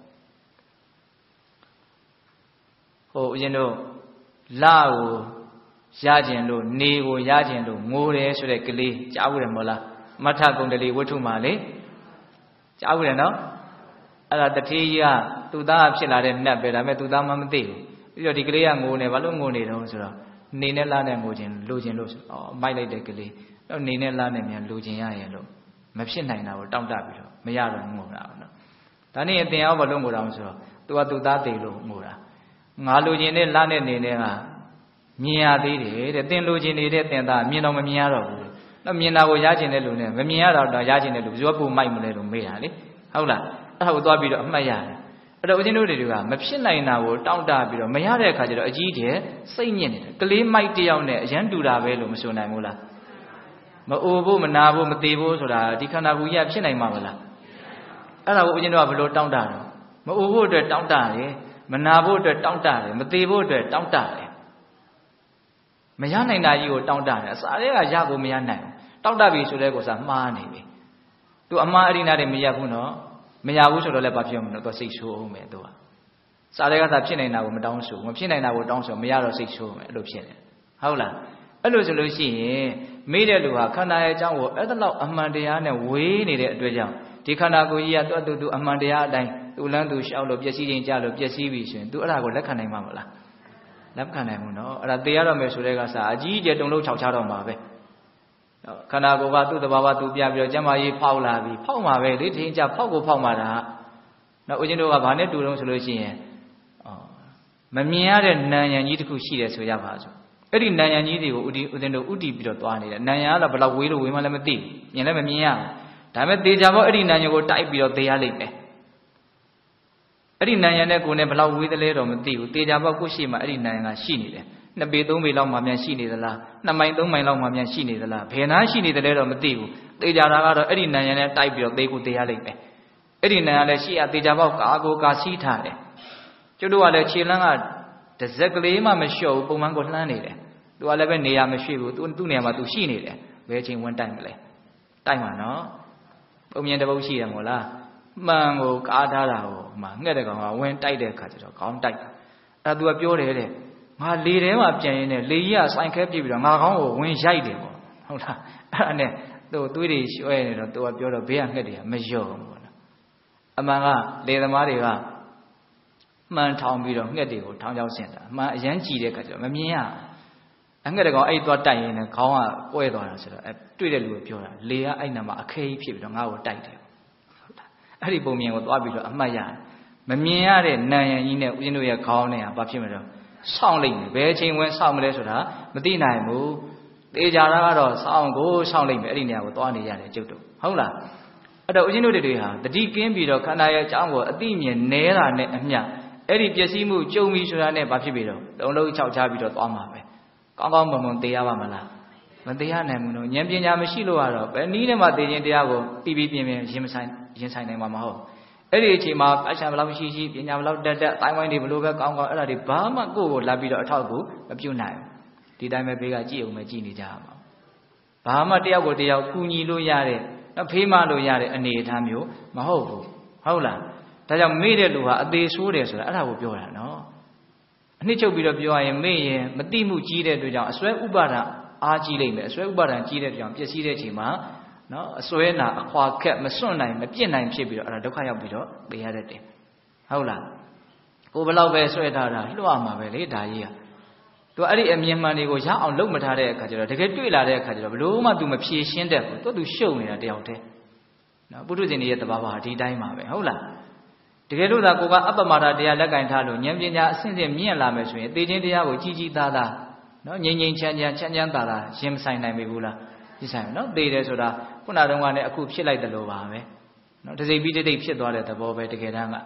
ဟိုဦးဇင်းတို့လာကိုရခြင်းလို့နေကိုရခြင်းလို့ငိုတယ်ဆိုတဲ့ကလေးကြားဘူးတယ်မို့လားမထကုံတလီဝတ္ထုမှာလေကြားဘူးတယ်နော်အဲ့ဒါတထေးကြီးကသူ့သားဖြစ်လာတဲ့နတ်ပဲဒါပေမဲ့သူ့သားမှမသိဘူးပြီးတော့ဒီကလေးကငိုနေဘာလို့ငိုနေတော့ဆိုတော့နေနဲ့လာနဲ့ငိုခြင်းလိုခြင်းလို့ဆိုဩမိုက်လိုက်တဲ့ကလေးတော့နေနဲ့လာနဲ့မြန်လိုခြင်းရရဲ့လို့မဖြစ်နိုင်တာကိုတောင့်တပြီးတော့မရတော့ငိုတာပေါ့နော်ဒါနဲ့အတင်အောင်ဘာလို့ငိုတာလဲဆိုတော့သူကသူ့သားသေးလို့ငိုတာငါလိုခြင်းနဲ့လာနဲ့နေနဲ့ကမြင်ရသေးတယ်တဲ့တင်လိုခြင်းနေတဲ့တင်သားမြင်တော့မမြင်ရတော့ဘူးတော့မြင်တာကိုရခြင်းတဲ့လူနဲ့မမြင်ရတော့တော့ရခြင်းတဲ့လူဘယ်သူကပို့မိုက်မလဲလို့မေးတာလေဟုတ်လားအဲ့ဒါကိုသွားပြီးတော့အမှတ်ရတယ်အဲ့တော့ဦးဇင်းတို့တွေကမဖြစ်နိုင်တာကိုတောင့်တပြီးတော့မရတဲ့အခါကျတော့အကြီးတဲ့စိတ်ညစ်နေတယ်ကလေးမိုက်တယောက်နဲ့အရန်တူတာပဲလို့မဆိုနိုင်ဘူးလားမအိုဖို့မနာဖို့မသေးဖို့ဆိုတာဒီခန္ဓာကိုယ်ကြီးဖြစ်နိုင်မှာမလားအဲ့ဒါကိုဦးဇင်းတို့ကဘယ်လိုတောင့်တတော့မအိုဖို့အတွက်တောင့်တတယ်မနာဖို့အတွက်တောင့်တတယ်မသေးဖို့အတွက်တောင့်တတယ်မရနိုင်တာကြီးကိုတောင့်တတယ်အစားတွေကရကိုမရနိုင်ဘူးတောင့်တပြီဆိုတဲ့ကိုစားမှားနေပြီသူအမှားအရိနာတွေမရဘူးနော်မရဘူးဆိုတော့လည်းဘာဖြစ်မလို့သူစိတ်ဆိုးအောင်မယ်သူကစားတွေကသာဖြစ်နေတာကိုမတောင်းဆိုမဖြစ်နိုင်တာကိုတောင်းဆိုမရတော့စိတ်ဆိုးမယ်အဲ့လိုဖြစ်တယ်ဟုတ်လားအဲ့လိုဆိုလို့ရှိရင်မေးတဲ့လူဟာခန္ဓာရဲ့အကြောင်းကိုအဲ့ဒါလောက်အမှန်တရားနဲ့ဝေးနေတဲ့အတွက်ကြောင့်ဒီခန္ဓာကိုယ်ကြီးကသူ့အတူတူအမှန်တရားအတိုင်းသူ့လန်းသူရှောက်လို့ပျက်စီးခြင်းကြလို့ပျက်စီးပြီဆိုရင်သူအဲ့ဒါကိုလက်ခံနိုင်မှာမလားလက်ခံနိုင်ဘူးနော်အဲ့ဒါသိရတော့မယ်ဆိုတဲ့ကစားအကြီးအကျယ်တုံလုံးခြောက်ချတော့မှာပဲခန္ဓာကိုယ်ကသူ့တဘာဝသူပြပြီးတော့ကျမ်းမာရေးဖောက်လာပြီဖောက်မှာပဲလေထင်းကြဖောက်ကိုဖောက်မှာတာနော်ဦးဇင်းတို့ကဘာနဲ့တူတုံးဆိုလို့ရှိရင်မမြင်ရတဲ့နာယံကြီးတစ်ခုရှိတယ်ဆိုရပါစို့အဲ့ဒီနာယံကြီးတွေကိုဦးဒီဦးဇင်းတို့ဥတီပြီးတော့သွားနေတယ်နာယံကတော့ဘယ်လောက်ဝေးလို့ဝေးမှလည်းမသိမြင်လည်းမမြင်ရဒါပေမဲ့သေချာပေါ့အဲ့ဒီနာယံကိုတိုက်ပြီးတော့သေရလိမ့်မယ်အဲ့ဒီနာယံနဲ့ကိုယ်နဲ့ဘယ်လောက်ဝေးသလဲတော့မသိဘူးသေချာပေါ့ကိုရှိမှအဲ့ဒီနာယံကရှိနေတယ်နှစ်ပေသုံးပေလောက်မှမြန်ရှိနေသလားနှစ်မိုင်သုံးမိုင်လောက်မှမြန်ရှိနေသလားဘယ်နာရှိနေတယ်လဲတော့မသိဘူးသေချာတာကတော့အဲ့ဒီနာယံနဲ့တိုက်ပြီးတော့သေကိုသေရလိမ့်မယ်အဲ့ဒီနာယံလည်းရှိရသေချာပေါ့ကာကိုကာစီးထားတယ်ကျုပ်တို့ကလည်းခြေလမ်းကတစ်စက်ကလေးမှမလျှော့ဘူးပုံမှန်ကိုလှမ်းနေတယ်သူကလည်းပဲနေရာမရှိဘူးသူသူ့နေရာမှာသူရှိနေတယ်ဘယ်ချိန်ဝင်တိုက်မလဲတိုက်မှာနော်ပုံမြင်တစ်ပုတ်ရှိတယ်မို့လားမှန်ကိုကားထားတာကိုမှငှက်တဲ့ကောင်ကဝင်တိုက်တဲ့အခါကျတော့ခေါင်းတိုက်တာအဲ့ဒါသူကပြောတယ်တဲ့ငါလေထဲမှာပြန်ရင်းနဲ့လေကြီးကဆိုင်ခဲပြစ်ပြီးတော့ငါခေါင်းကိုဝင်ရိုက်တယ်ပေါ့ဟုတ်လားအဲ့ဒါနဲ့သူ့သွေးတွေရွှဲနေတော့သူကပြောတော့ဘေးကငှက်တွေကမလျော့ဘူးပေါ့နော်အမှန်ကလေသမားတွေကမှန်ထောင်ပြီးတော့ငှက်တွေကိုထောင်ချောင်းဆင်တာအမှန်အရန်ကြည်တဲ့အခါကျတော့မမြင်ရအငှက်တကောင်အဲ့သွားတိုက်ရင်းနဲ့ခေါင်းကကွဲသွားတာဆိုတော့အဲတွေ့တဲ့လူကပြောတာလေကအဲ့နာမှာအခဲကြီးဖြစ်ပြီးတော့ငါ့ကိုတိုက်တယ်ဟုတ်လားအဲ့ဒီပုံမြင်ကိုသွားပြီးတော့အမှတ်ရတယ်မမြင်ရတဲ့နာယံကြီးနဲ့ဦးဇင်းတို့ရဲ့ခေါင်းနဲ့ကဘာဖြစ်မလို့စောင့်လိုက်မယ်ဘယ်ချိန်ဝင်စောင့်မလဲဆိုတာမသိနိုင်ဘူးသေချာတာကတော့စောင့်ကိုစောင့်လိုက်မယ်အဲ့ဒီနေရာကိုသွားနေရတယ်ကျုပ်တို့ဟုတ်လားအဲ့တော့ဦးဇင်းတို့တွေဟာတတိကင်းပြီးတော့ခန္ဓာရဲ့အကြောင်းကိုအသိမြင်နဲတာနဲ့အမျှအဲ့ဒီပျက်စီးမှုကြုံပြီဆိုတာနဲ့ဘာဖြစ်ပြီတော့လုံးလုံးခြောက်ချပြီးတော့သွားမှာပဲကောင်းကောင်းမွန်မွန်သိရပါမလားမသိရနိုင်ဘူးလို့ဉာဏ်ပညာမရှိလို့ကတော့ဘယ်နည်းနဲ့မှသိခြင်းတရားကိုပြီးပြီးပြင်းပြင်းရင်ဆိုင်ရင်ဆိုင်နိုင်မှာမဟုတ်အဲ့ဒီအချိန်မှာအချမ်းဘလောက်ရှိရှိပညာဘလောက်တက်တက်အတိုင်းဝိုင်းတွေဘလို့ပဲကောင်းကောင်းအဲ့ဒါတွေဘာမှကိုယ့်ကိုလာပြီးတော့အထောက်အကူမပြုနိုင်ဘူးဒီတိုင်းပဲဘေးကကြည့်အောင်ပဲကြည့်နေကြရမှာဘာမှတယောက်ကိုတယောက်ကူညီလို့ရတဲ့ဖေးမလို့ရတဲ့အနေအထားမျိုးမဟုတ်ဘူးဟုတ်လားဒါကြောင့်မေ့တဲ့လူဟာအသေးဆိုးတယ်ဆိုတာအဲ့ဒါကိုပြောတာနော်အနှစ်ချုပ်ပြီးတော့ပြောရရင်မေ့ရင်မတိမှုကြီးတဲ့အတွက်ကြောင့်အစွဲဥပါဒံအားကြီးလိမ့်မယ်အစွဲဥပါဒံကြီးတဲ့အတွက်ကြောင့်ပျက်စီးတဲ့အချိန်မှာနော်အစွဲနာအခွာခက်မစွန့်နိုင်မပြစ်နိုင်ဖြစ်ပြီးတော့အဲ့ဒါဒုက္ခရောက်ပြီးတော့ပေးရတတ်တယ်ဟုတ်လားကိုဘလောက်ပဲဆွဲထားတာလွှတ်မှာပဲလေဒါကြီးကသူအဲ့ဒီအမြင်မှန်တွေကိုရအောင်လုပ်မထားတဲ့အခါကျတော့တကယ်တွေ့လာတဲ့အခါကျတော့ဘလို့မှ तू မဖြေရှင်းတတ်ဘူးသူ तू ရှုပ်နေတာတယောက်တည်းနော်ပုထုဇဉ်တွေရဲ့တဘာဝဟာဒီတိုင်းပါပဲဟုတ်လားတကယ်လို့သာကိုကအပ္ပမတာတရားလက်ကင်ထားလို့ဉာဏ်ပညာအဆင့်ဆင့်မြင့်လာမယ်ဆိုရင်သေခြင်းတရားကိုကြီးကြီးသားသားနော်ငြိမ်ငြိမ်ချမ်းချမ်းချမ်းချမ်းသာသာရင်မဆိုင်နိုင်ပြီဘူးလားဒီဆိုင်နော်သေတယ်ဆိုတာခုနတုန်းကလည်းအခုဖြစ်လိုက်တယ်လို့ပါပဲနော်တစိပ်ပြီးတိတ်တိတ်ဖြစ်သွားတဲ့သဘောပဲတကယ်တမ်းက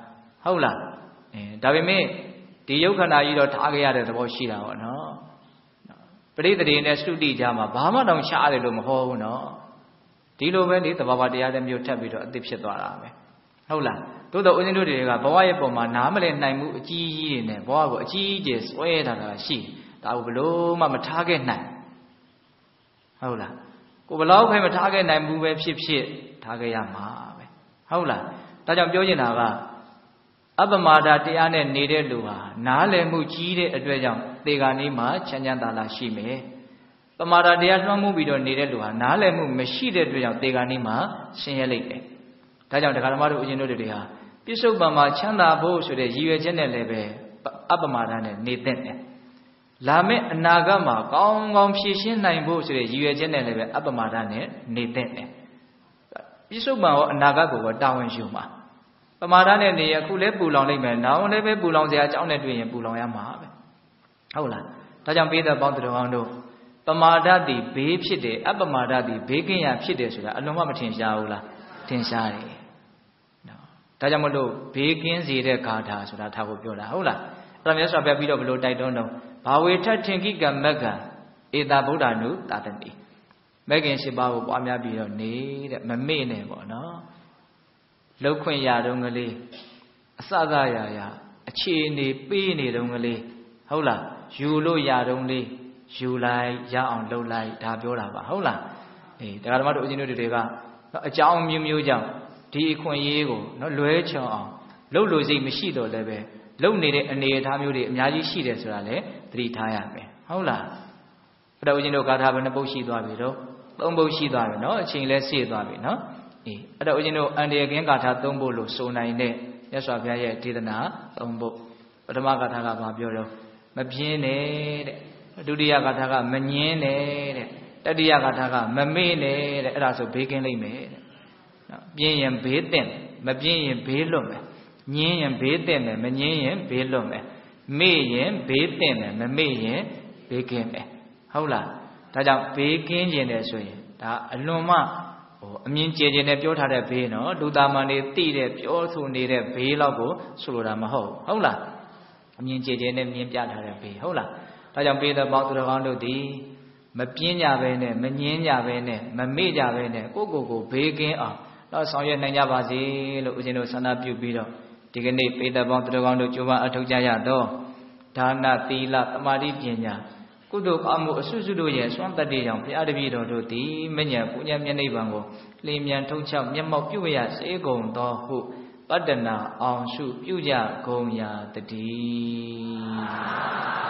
ဟုတ်လားအဲဒါပေမဲ့ဒီယုတ်ခန္ဓာကြီးတော့ထားခဲ့ရတဲ့သဘောရှိတာပေါ့နော်ပရိသေတွေနဲ့စတုတိကြားမှာဘာမှတောင်ရှားတယ်လို့မဟောဘူးနော်ဒီလိုပဲလေသဘာဝတရားတစ်မျိုးထပ်ပြီးတော့အသစ်ဖြစ်သွားတာပဲဟုတ်လားသို့တော့ဦးဇင်းတို့တွေကဘဝရဲ့ပုံမှာနားမလည်နိုင်မှုအကြီးကြီးတွေနဲ့ဘဝကိုအကြီးအကျယ်ဆွဲထားတာရှိဒါကိုဘလို့မှမထားခဲ့နိုင်ဟုတ်လားကိုဘလောက်ပဲမထားခဲ့နိုင်ဘူးပဲဖြစ်ဖြစ်ထားခဲ့ရမှာပဲဟုတ်လားဒါကြောင့်ပြောချင်တာကအပမာဒတရားနဲ့နေတဲ့လူဟာနားလည်မှုကြီးတဲ့အတွက်ကြောင့်သေဂာနီးမှာချမ်းချမ်းသာသာရှိမယ်ပမာဒတရားလွှမ်းမိုးပြီးတော့နေတဲ့လူဟာနားလည်မှုမရှိတဲ့အတွက်ကြောင့်သေဂာနီးမှာဆင်းရဲလိမ့်မယ်ဒါကြောင့်တရားဓမ္မတို့ဦးဇင်းတို့တွေဟာပြစ္ဆုတ်ပံမှာချမ်းသာဖို့ဆိုတဲ့ရည်ရွယ်ချက်နဲ့လည်းပဲအပမာဒနဲ့နေသင့်တယ်လာမယ့်အနာဂတ်မှာကောင်းကောင်းဖြည့်ရှင်းနိုင်ဖို့ဆိုတဲ့ရည်ရွယ်ချက်နဲ့လည်းပဲအပမာဒနဲ့နေသင့်တယ်ပြစ္ဆုတ်ပံရောအနာဂတ်ကိုရောတာဝန်ယူမှာပမာဒနဲ့နေရအခုလည်းပူလောင်လိုက်မယ်နောက်လည်းပဲပူလောင်စရာအကြောင်းနဲ့တွေ့ရင်ပူလောင်ရမှာပဲဟုတ်လားဒါကြောင့်ပိဿပေါင်းတော်အောင်တို့ပမာဒတိဘေးဖြစ်တယ်အပမာဒတိဘေးကင်းရာဖြစ်တယ်ဆိုတာအလုံးမမထင်ရှားဘူးလားထင်ရှားတယ်နော်ဒါကြောင့်မလို့ဘေးကင်းစေတဲ့ဂါထာဆိုတာထားဖို့ပြောတာဟုတ်လားအဲ့ဒါမြတ်စွာဘုရားပြီးတော့ဘလို့တိုက်တွန်းတော့ဘာဝေထထင်ကိကမက္ကဧတာဗုဒ္ဓနုတာတတိမဂ္ဂင်၈ပါးကိုပွားများပြီးတော့နေတဲ့မမေ့နဲ့ပေါ့နော်လှုပ်ခွင့်ရတုံးကလေးအစစရာရာအခြေအနေပေးနေတုံးကလေးဟုတ်လားယူလို့ရတုံးလေးယူလိုက်ရအောင်လှုပ်လိုက်ဒါပြောတာပါဟုတ်လားအေးတရားဓမ္မတို့အရှင်တို့တွေကအကြောင်းမျိုးမျိုးကြောင့်ဒီအခွင့်အရေးကိုနော်လွဲချော်အောင်လှုပ်လို့စိတ်မရှိတော့လည်းပဲလှုပ်နေတဲ့အနေအထားမျိုးတွေအများကြီးရှိတယ်ဆိုတာလည်းသတိထားရမယ်ဟုတ်လားအဲ့တော့ဦးဇင်းတို့ဂါထာဘယ်နှပုဒ်ရှိသွားပြီတော့သုံးပုဒ်ရှိသွားပြီနော်အချိန်လည်းရှည်သွားပြီနော်အေးအဲ့တော့ဦးဇင်းတို့အန္တရာယ်ကင်းဂါထာသုံးပုဒ်လို့ဆိုနိုင်တဲ့မြတ်စွာဘုရားရဲ့ဒေသနာသုံးပုဒ်ပထမဂါထာကဘာပြောတော့မပြင်းနဲ့တဲ့ဒုတိယဂါထာကမငင်းနဲ့တဲ့တတိယဂါထာကမမေ့နဲ့တဲ့အဲ့ဒါဆိုဘေးကင်းလိမ့်မယ်တဲ့နော်ပြင်းရင်ဘေးတင့်မပြင်းရင်ဘေးလွတ်မယ်ငင်းရင်ဘေးတင့်မယ်မငင်းရင်ဘေးလွတ်မယ်မေ့ရင်ဘေးတင့်မယ်မမေ့ရင်ဘေးကင်းမယ်ဟုတ်လားဒါကြောင့်ဘေးကင်းခြင်းတယ်ဆိုရင်ဒါအလွန်မှဟိုအမြင်ကျခြင်းနဲ့ပြောထားတဲ့ဘေးနော်လူသားမန်တွေသိတဲ့ပြောဆိုနေတဲ့ဘေးလောက်ကိုဆိုလိုတာမဟုတ်ဟုတ်လားအမြင်ကျခြင်းနဲ့မြင်ပြထားတဲ့ဘေးဟုတ်လားဒါကြောင့်ပေတဲ့ပေါင်းသူတော်ကောင်းတို့သည်မပြင်းကြပဲနဲ့မငင်းကြပဲနဲ့မမေ့ကြပဲနဲ့ကိုယ့်ကိုယ်ကိုဘေးကင်းအောင်တော့ဆောင်ရွက်နိုင်ကြပါစေလို့ဦးဇင်းတို့ဆန္ဒပြုပြီးတော့ဒီကနေ့ပေတဲ့ပေါင်းသူတော်ကောင်းတို့ကြိုးပမ်းအထောက်ကြရတော့ဒါနသီလသမာဓိပညာကုသိုလ်ကောင်းမှုအစွတ်စွတ်တို့ရဲ့စွမ်းတတ္တိကြောင့်ဘုရားတပည့်တော်တို့သည်မညံပူညံမျက်နှိပ်ပံကိုလင်းမြန်ထုံချောက်မျက်မှောက်ပြုရစေကုန်သောဟုပတ္တနာအောင်ရှုပြုကြကုန်ရာတည်း